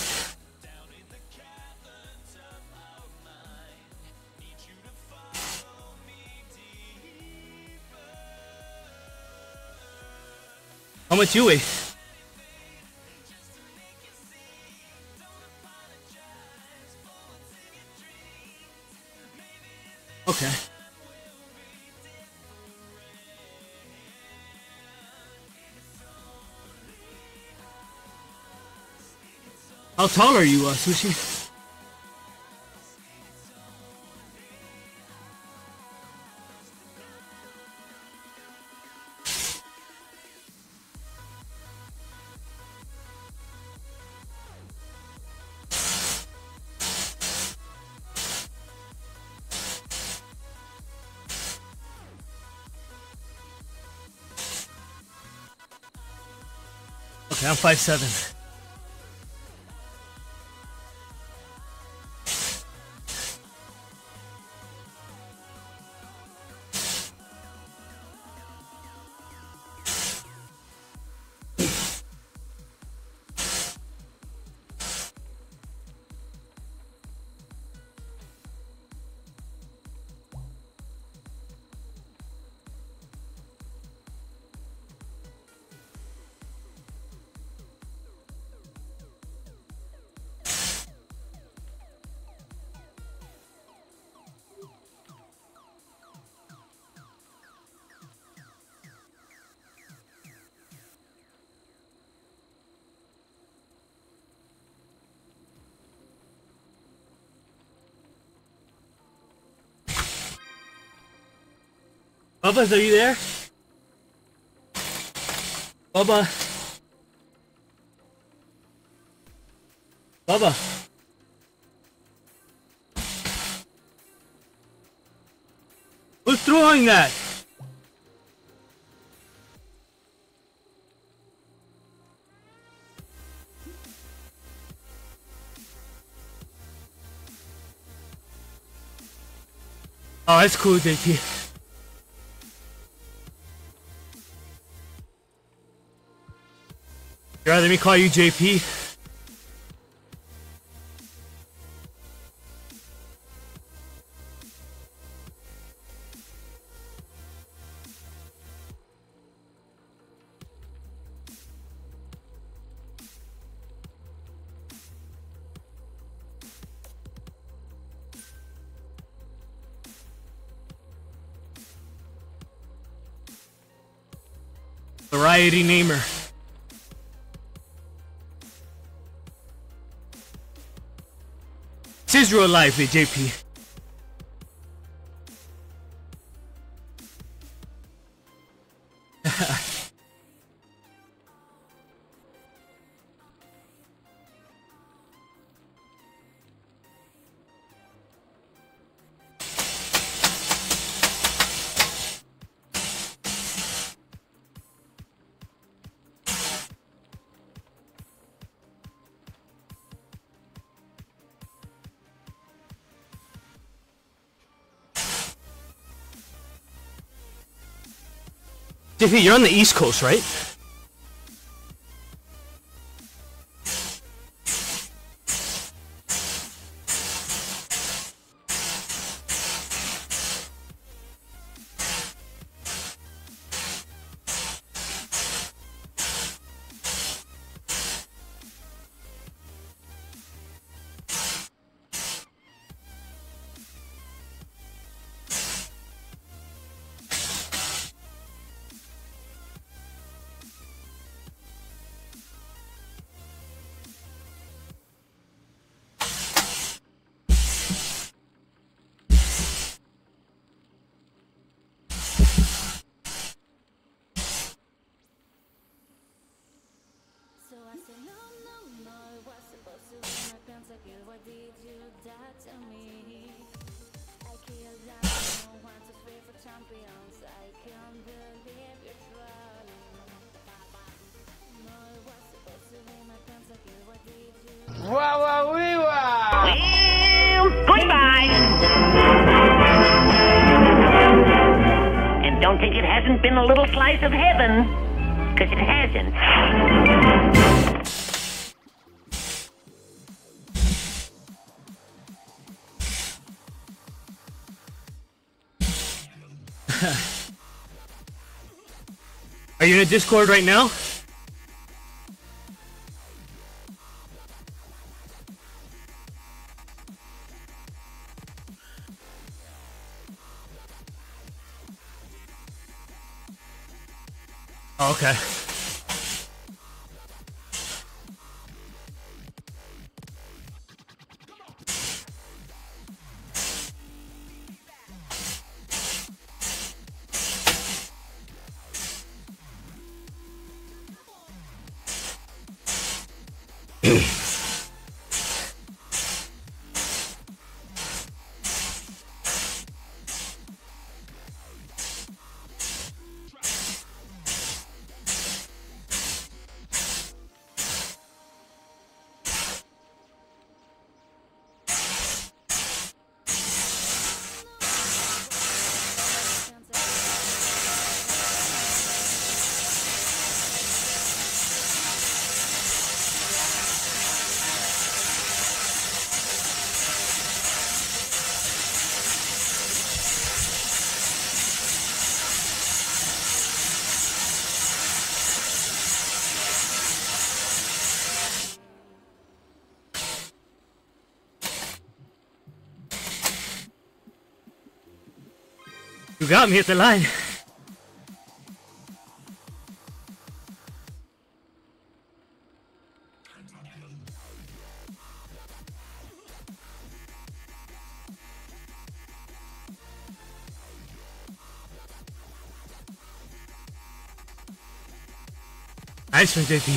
C: How much you weigh? Okay. How tall are you, uh, Sushi? Okay, I'm five seven. Bubba's, are you there? Bubba. Bubba. Who's throwing that? Oh, that's cool, J P. Yeah, let me call you J P. Variety namer. It's Israel Live, J P. J P, you're on the East Coast, right?
H: Wow, wow, wee, wow.
G: Well, goodbye. And don't think it hasn't been a little slice of heaven, because it hasn't.
C: Are you in a Discord right now? Oh, okay. You got me at the line. Nice one, J P.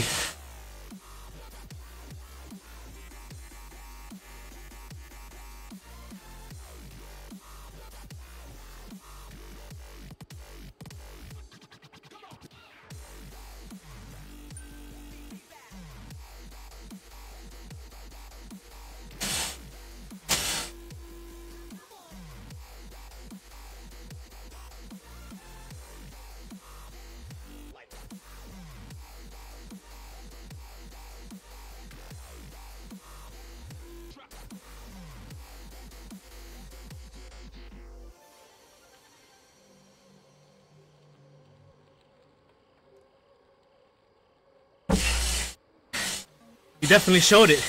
C: You definitely showed it.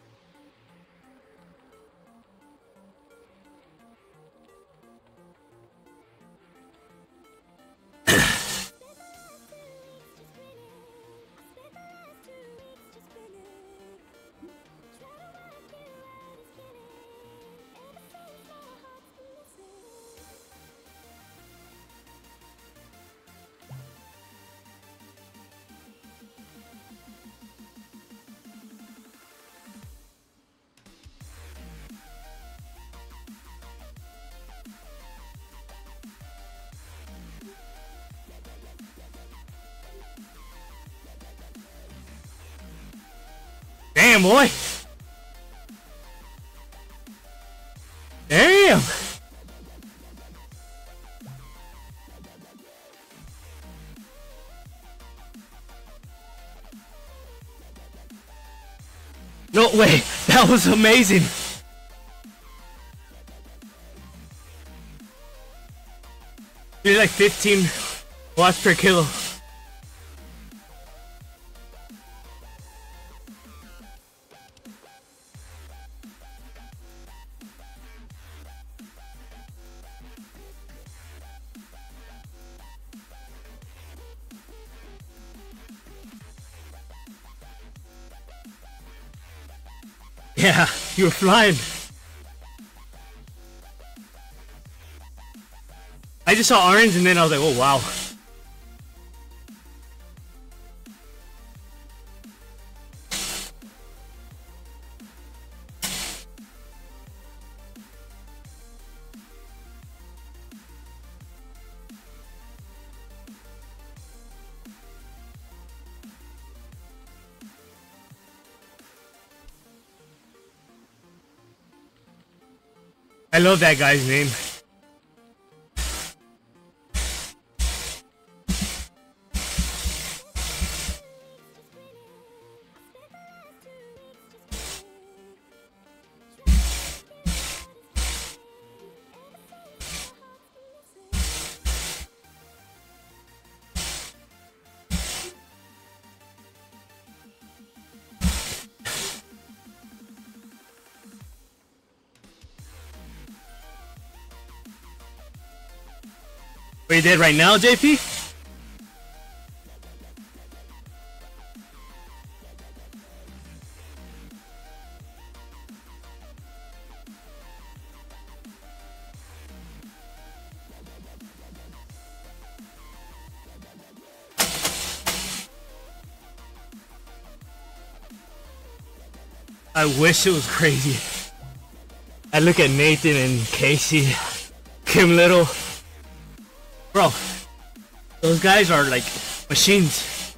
C: Damn, boy. Damn. No way. That was amazing. You're like fifteen watts per kilo. Yeah, you were flying. I just saw orange and then I was like, oh wow. I love that guy's name. What you did right now, J P? I wish it was crazy. I look at Nathan and Casey, Kim Little. Bro, those guys are like machines.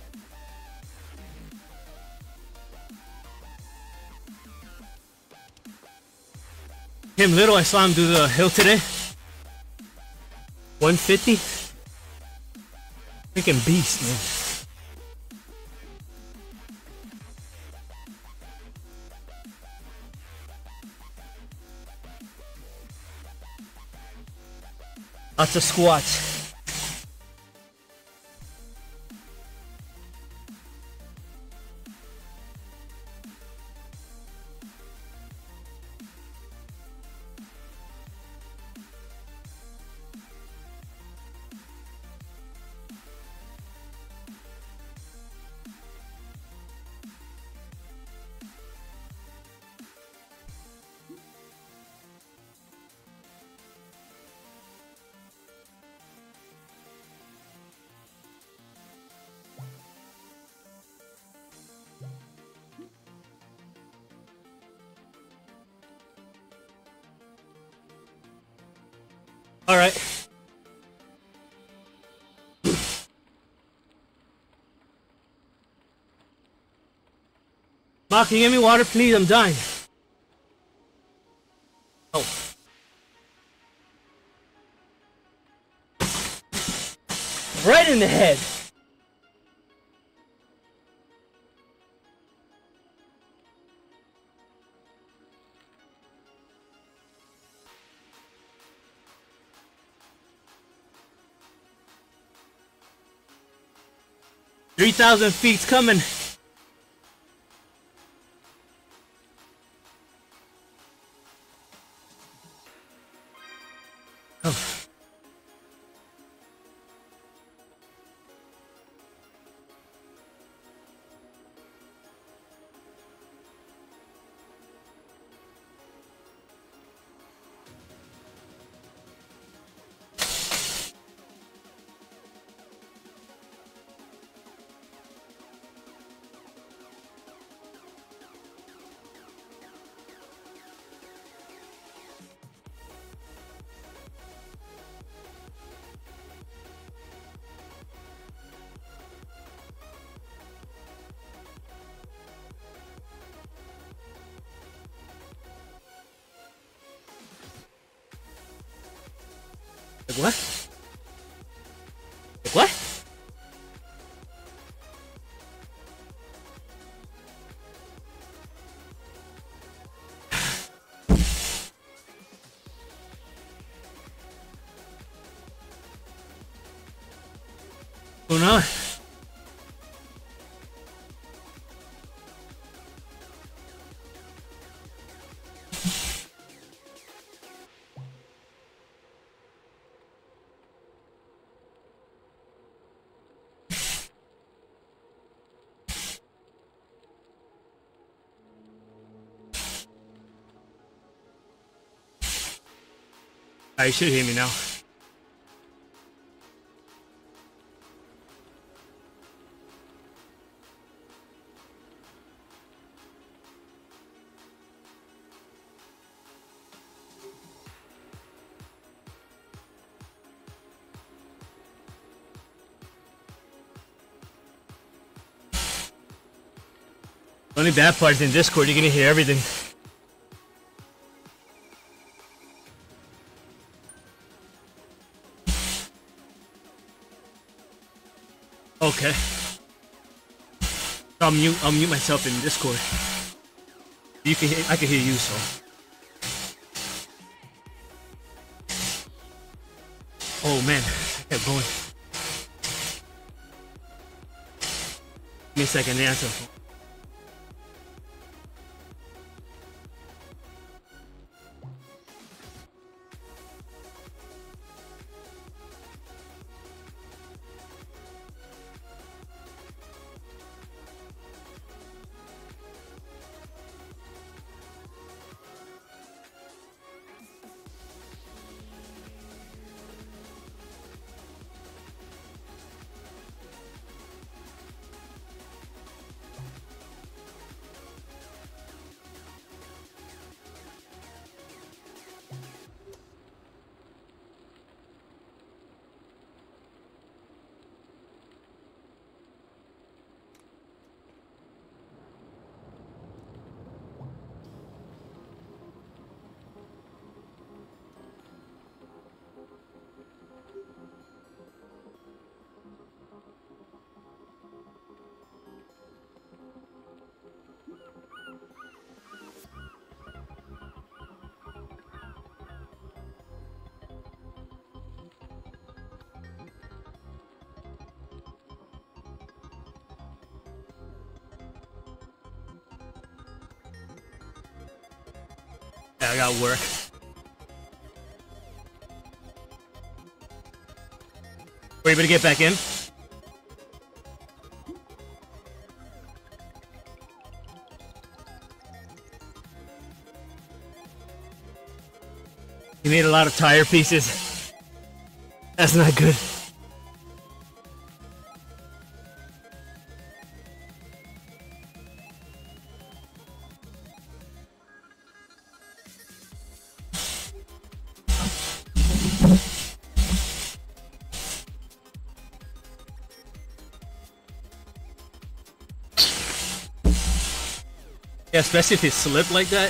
C: Kim Little, I saw him do the hill today. one fifty. Freaking beast, man. Lots of squats. Alright. Mark, can you give me water, please? I'm dying. Oh. Right in the head. Three thousand feet's coming. Oh. Like what? Like what? Oh no. Ah, you should hear me now. The only bad part is in Discord, you're gonna hear everything. Okay. I'll mute. I'll mute myself in Discord. You can. Hear, I can hear you. So. Oh man, I kept going. Give me a second to answer. Yeah, I got work. Were you able to get back in? You made a lot of tire pieces. That's not good. Yeah, especially if it slipped like that.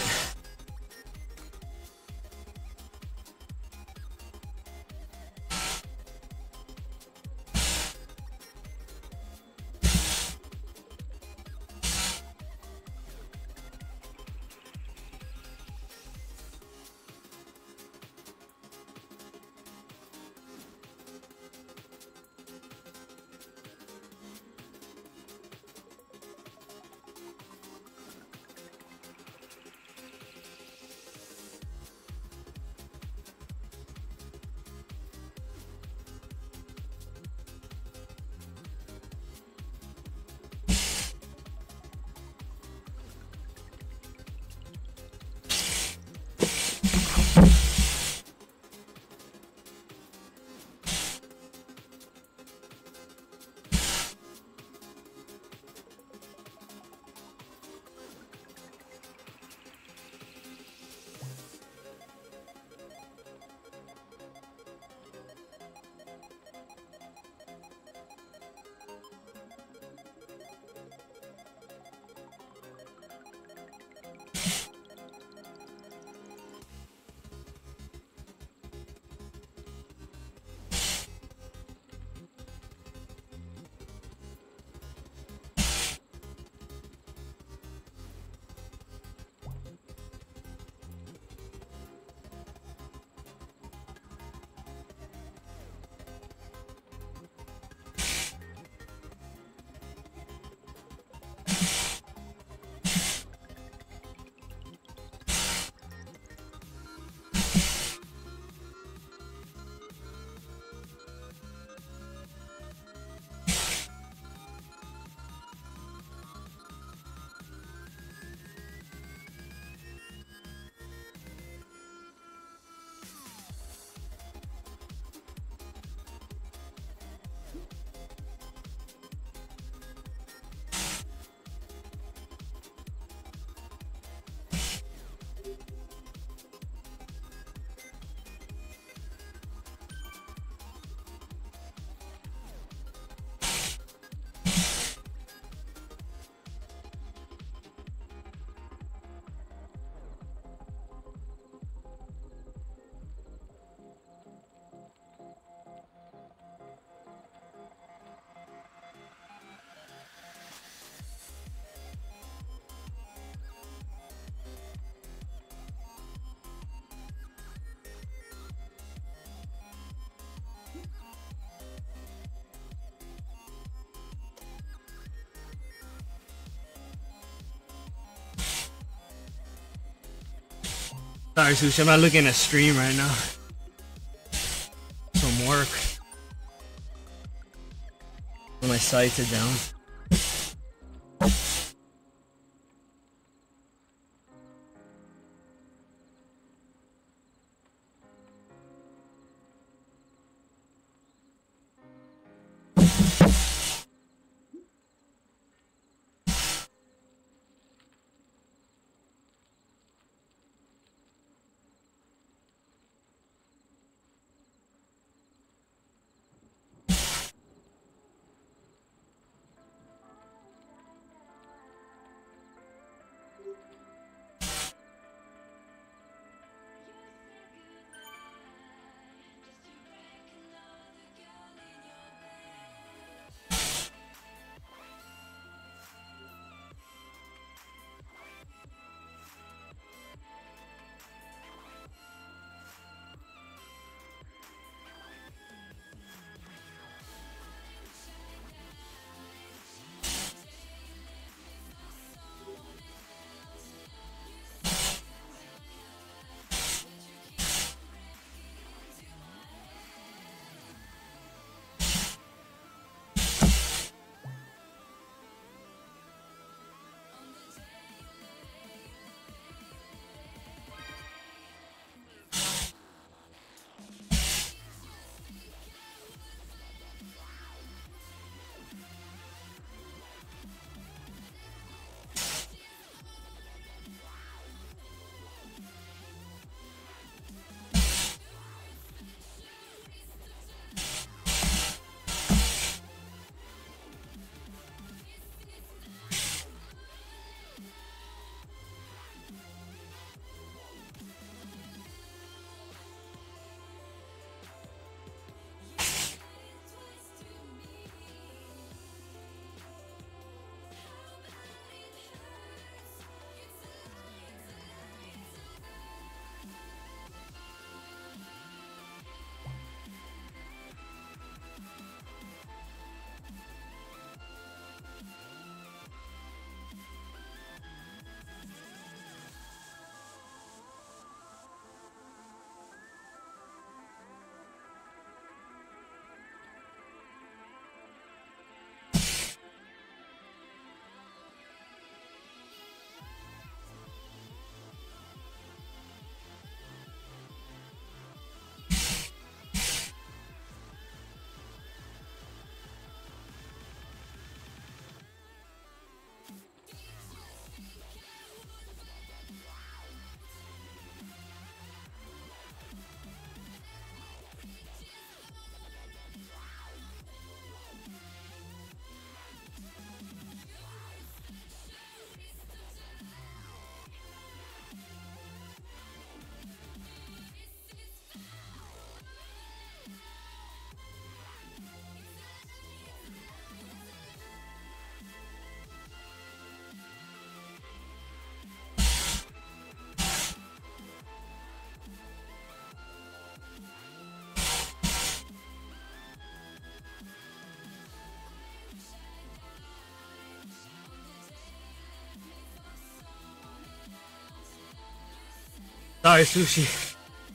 C: Sorry, Sushi, I'm not looking at stream right now. Some work. My sights are down. Sorry, Sushi.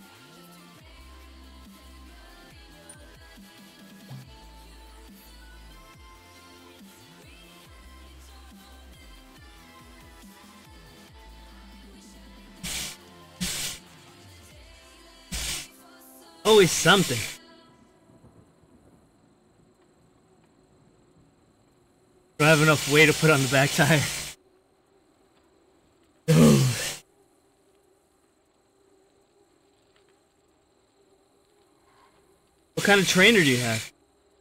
C: Always something. Don't have enough weight to put on the back tire. Ugh. What kind of trainer do you have?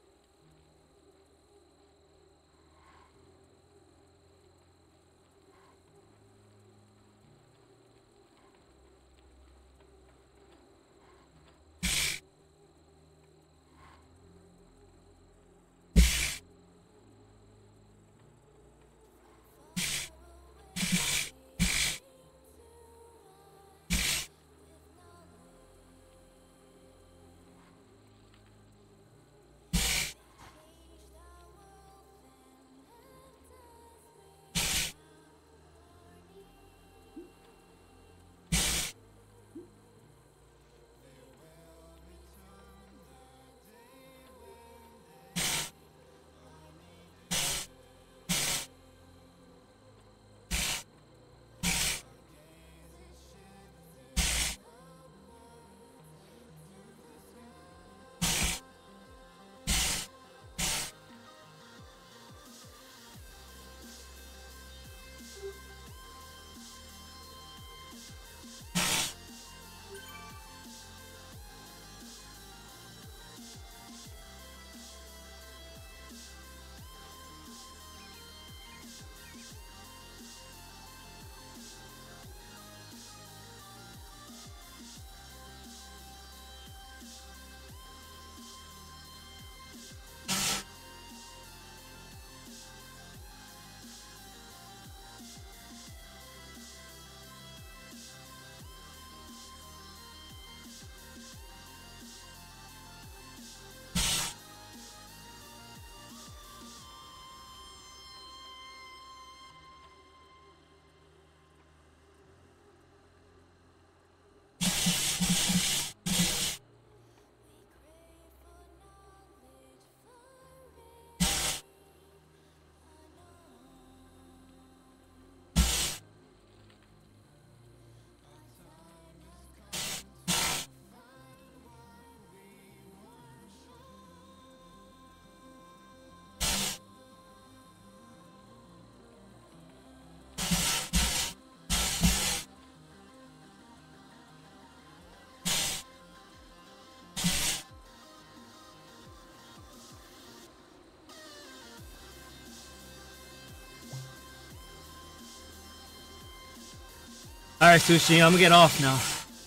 C: Alright, Sushi, I'm gonna get off now.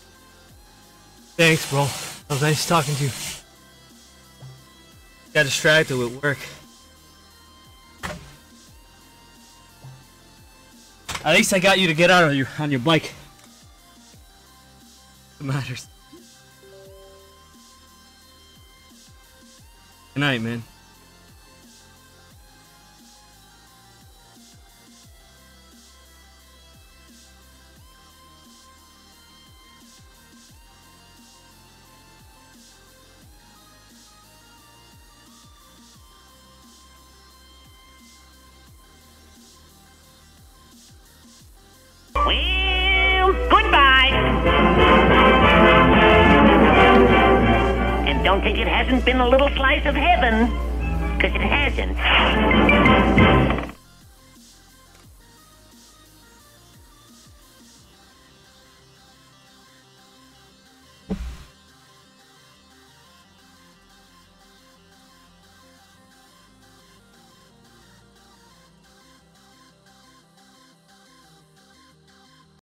C: Thanks, bro. It was nice talking to you. Got distracted with work. At least I got you to get out of your on your bike. It matters. Good night, man.
G: Well, goodbye. And don't think it hasn't been a little slice of heaven, because it hasn't.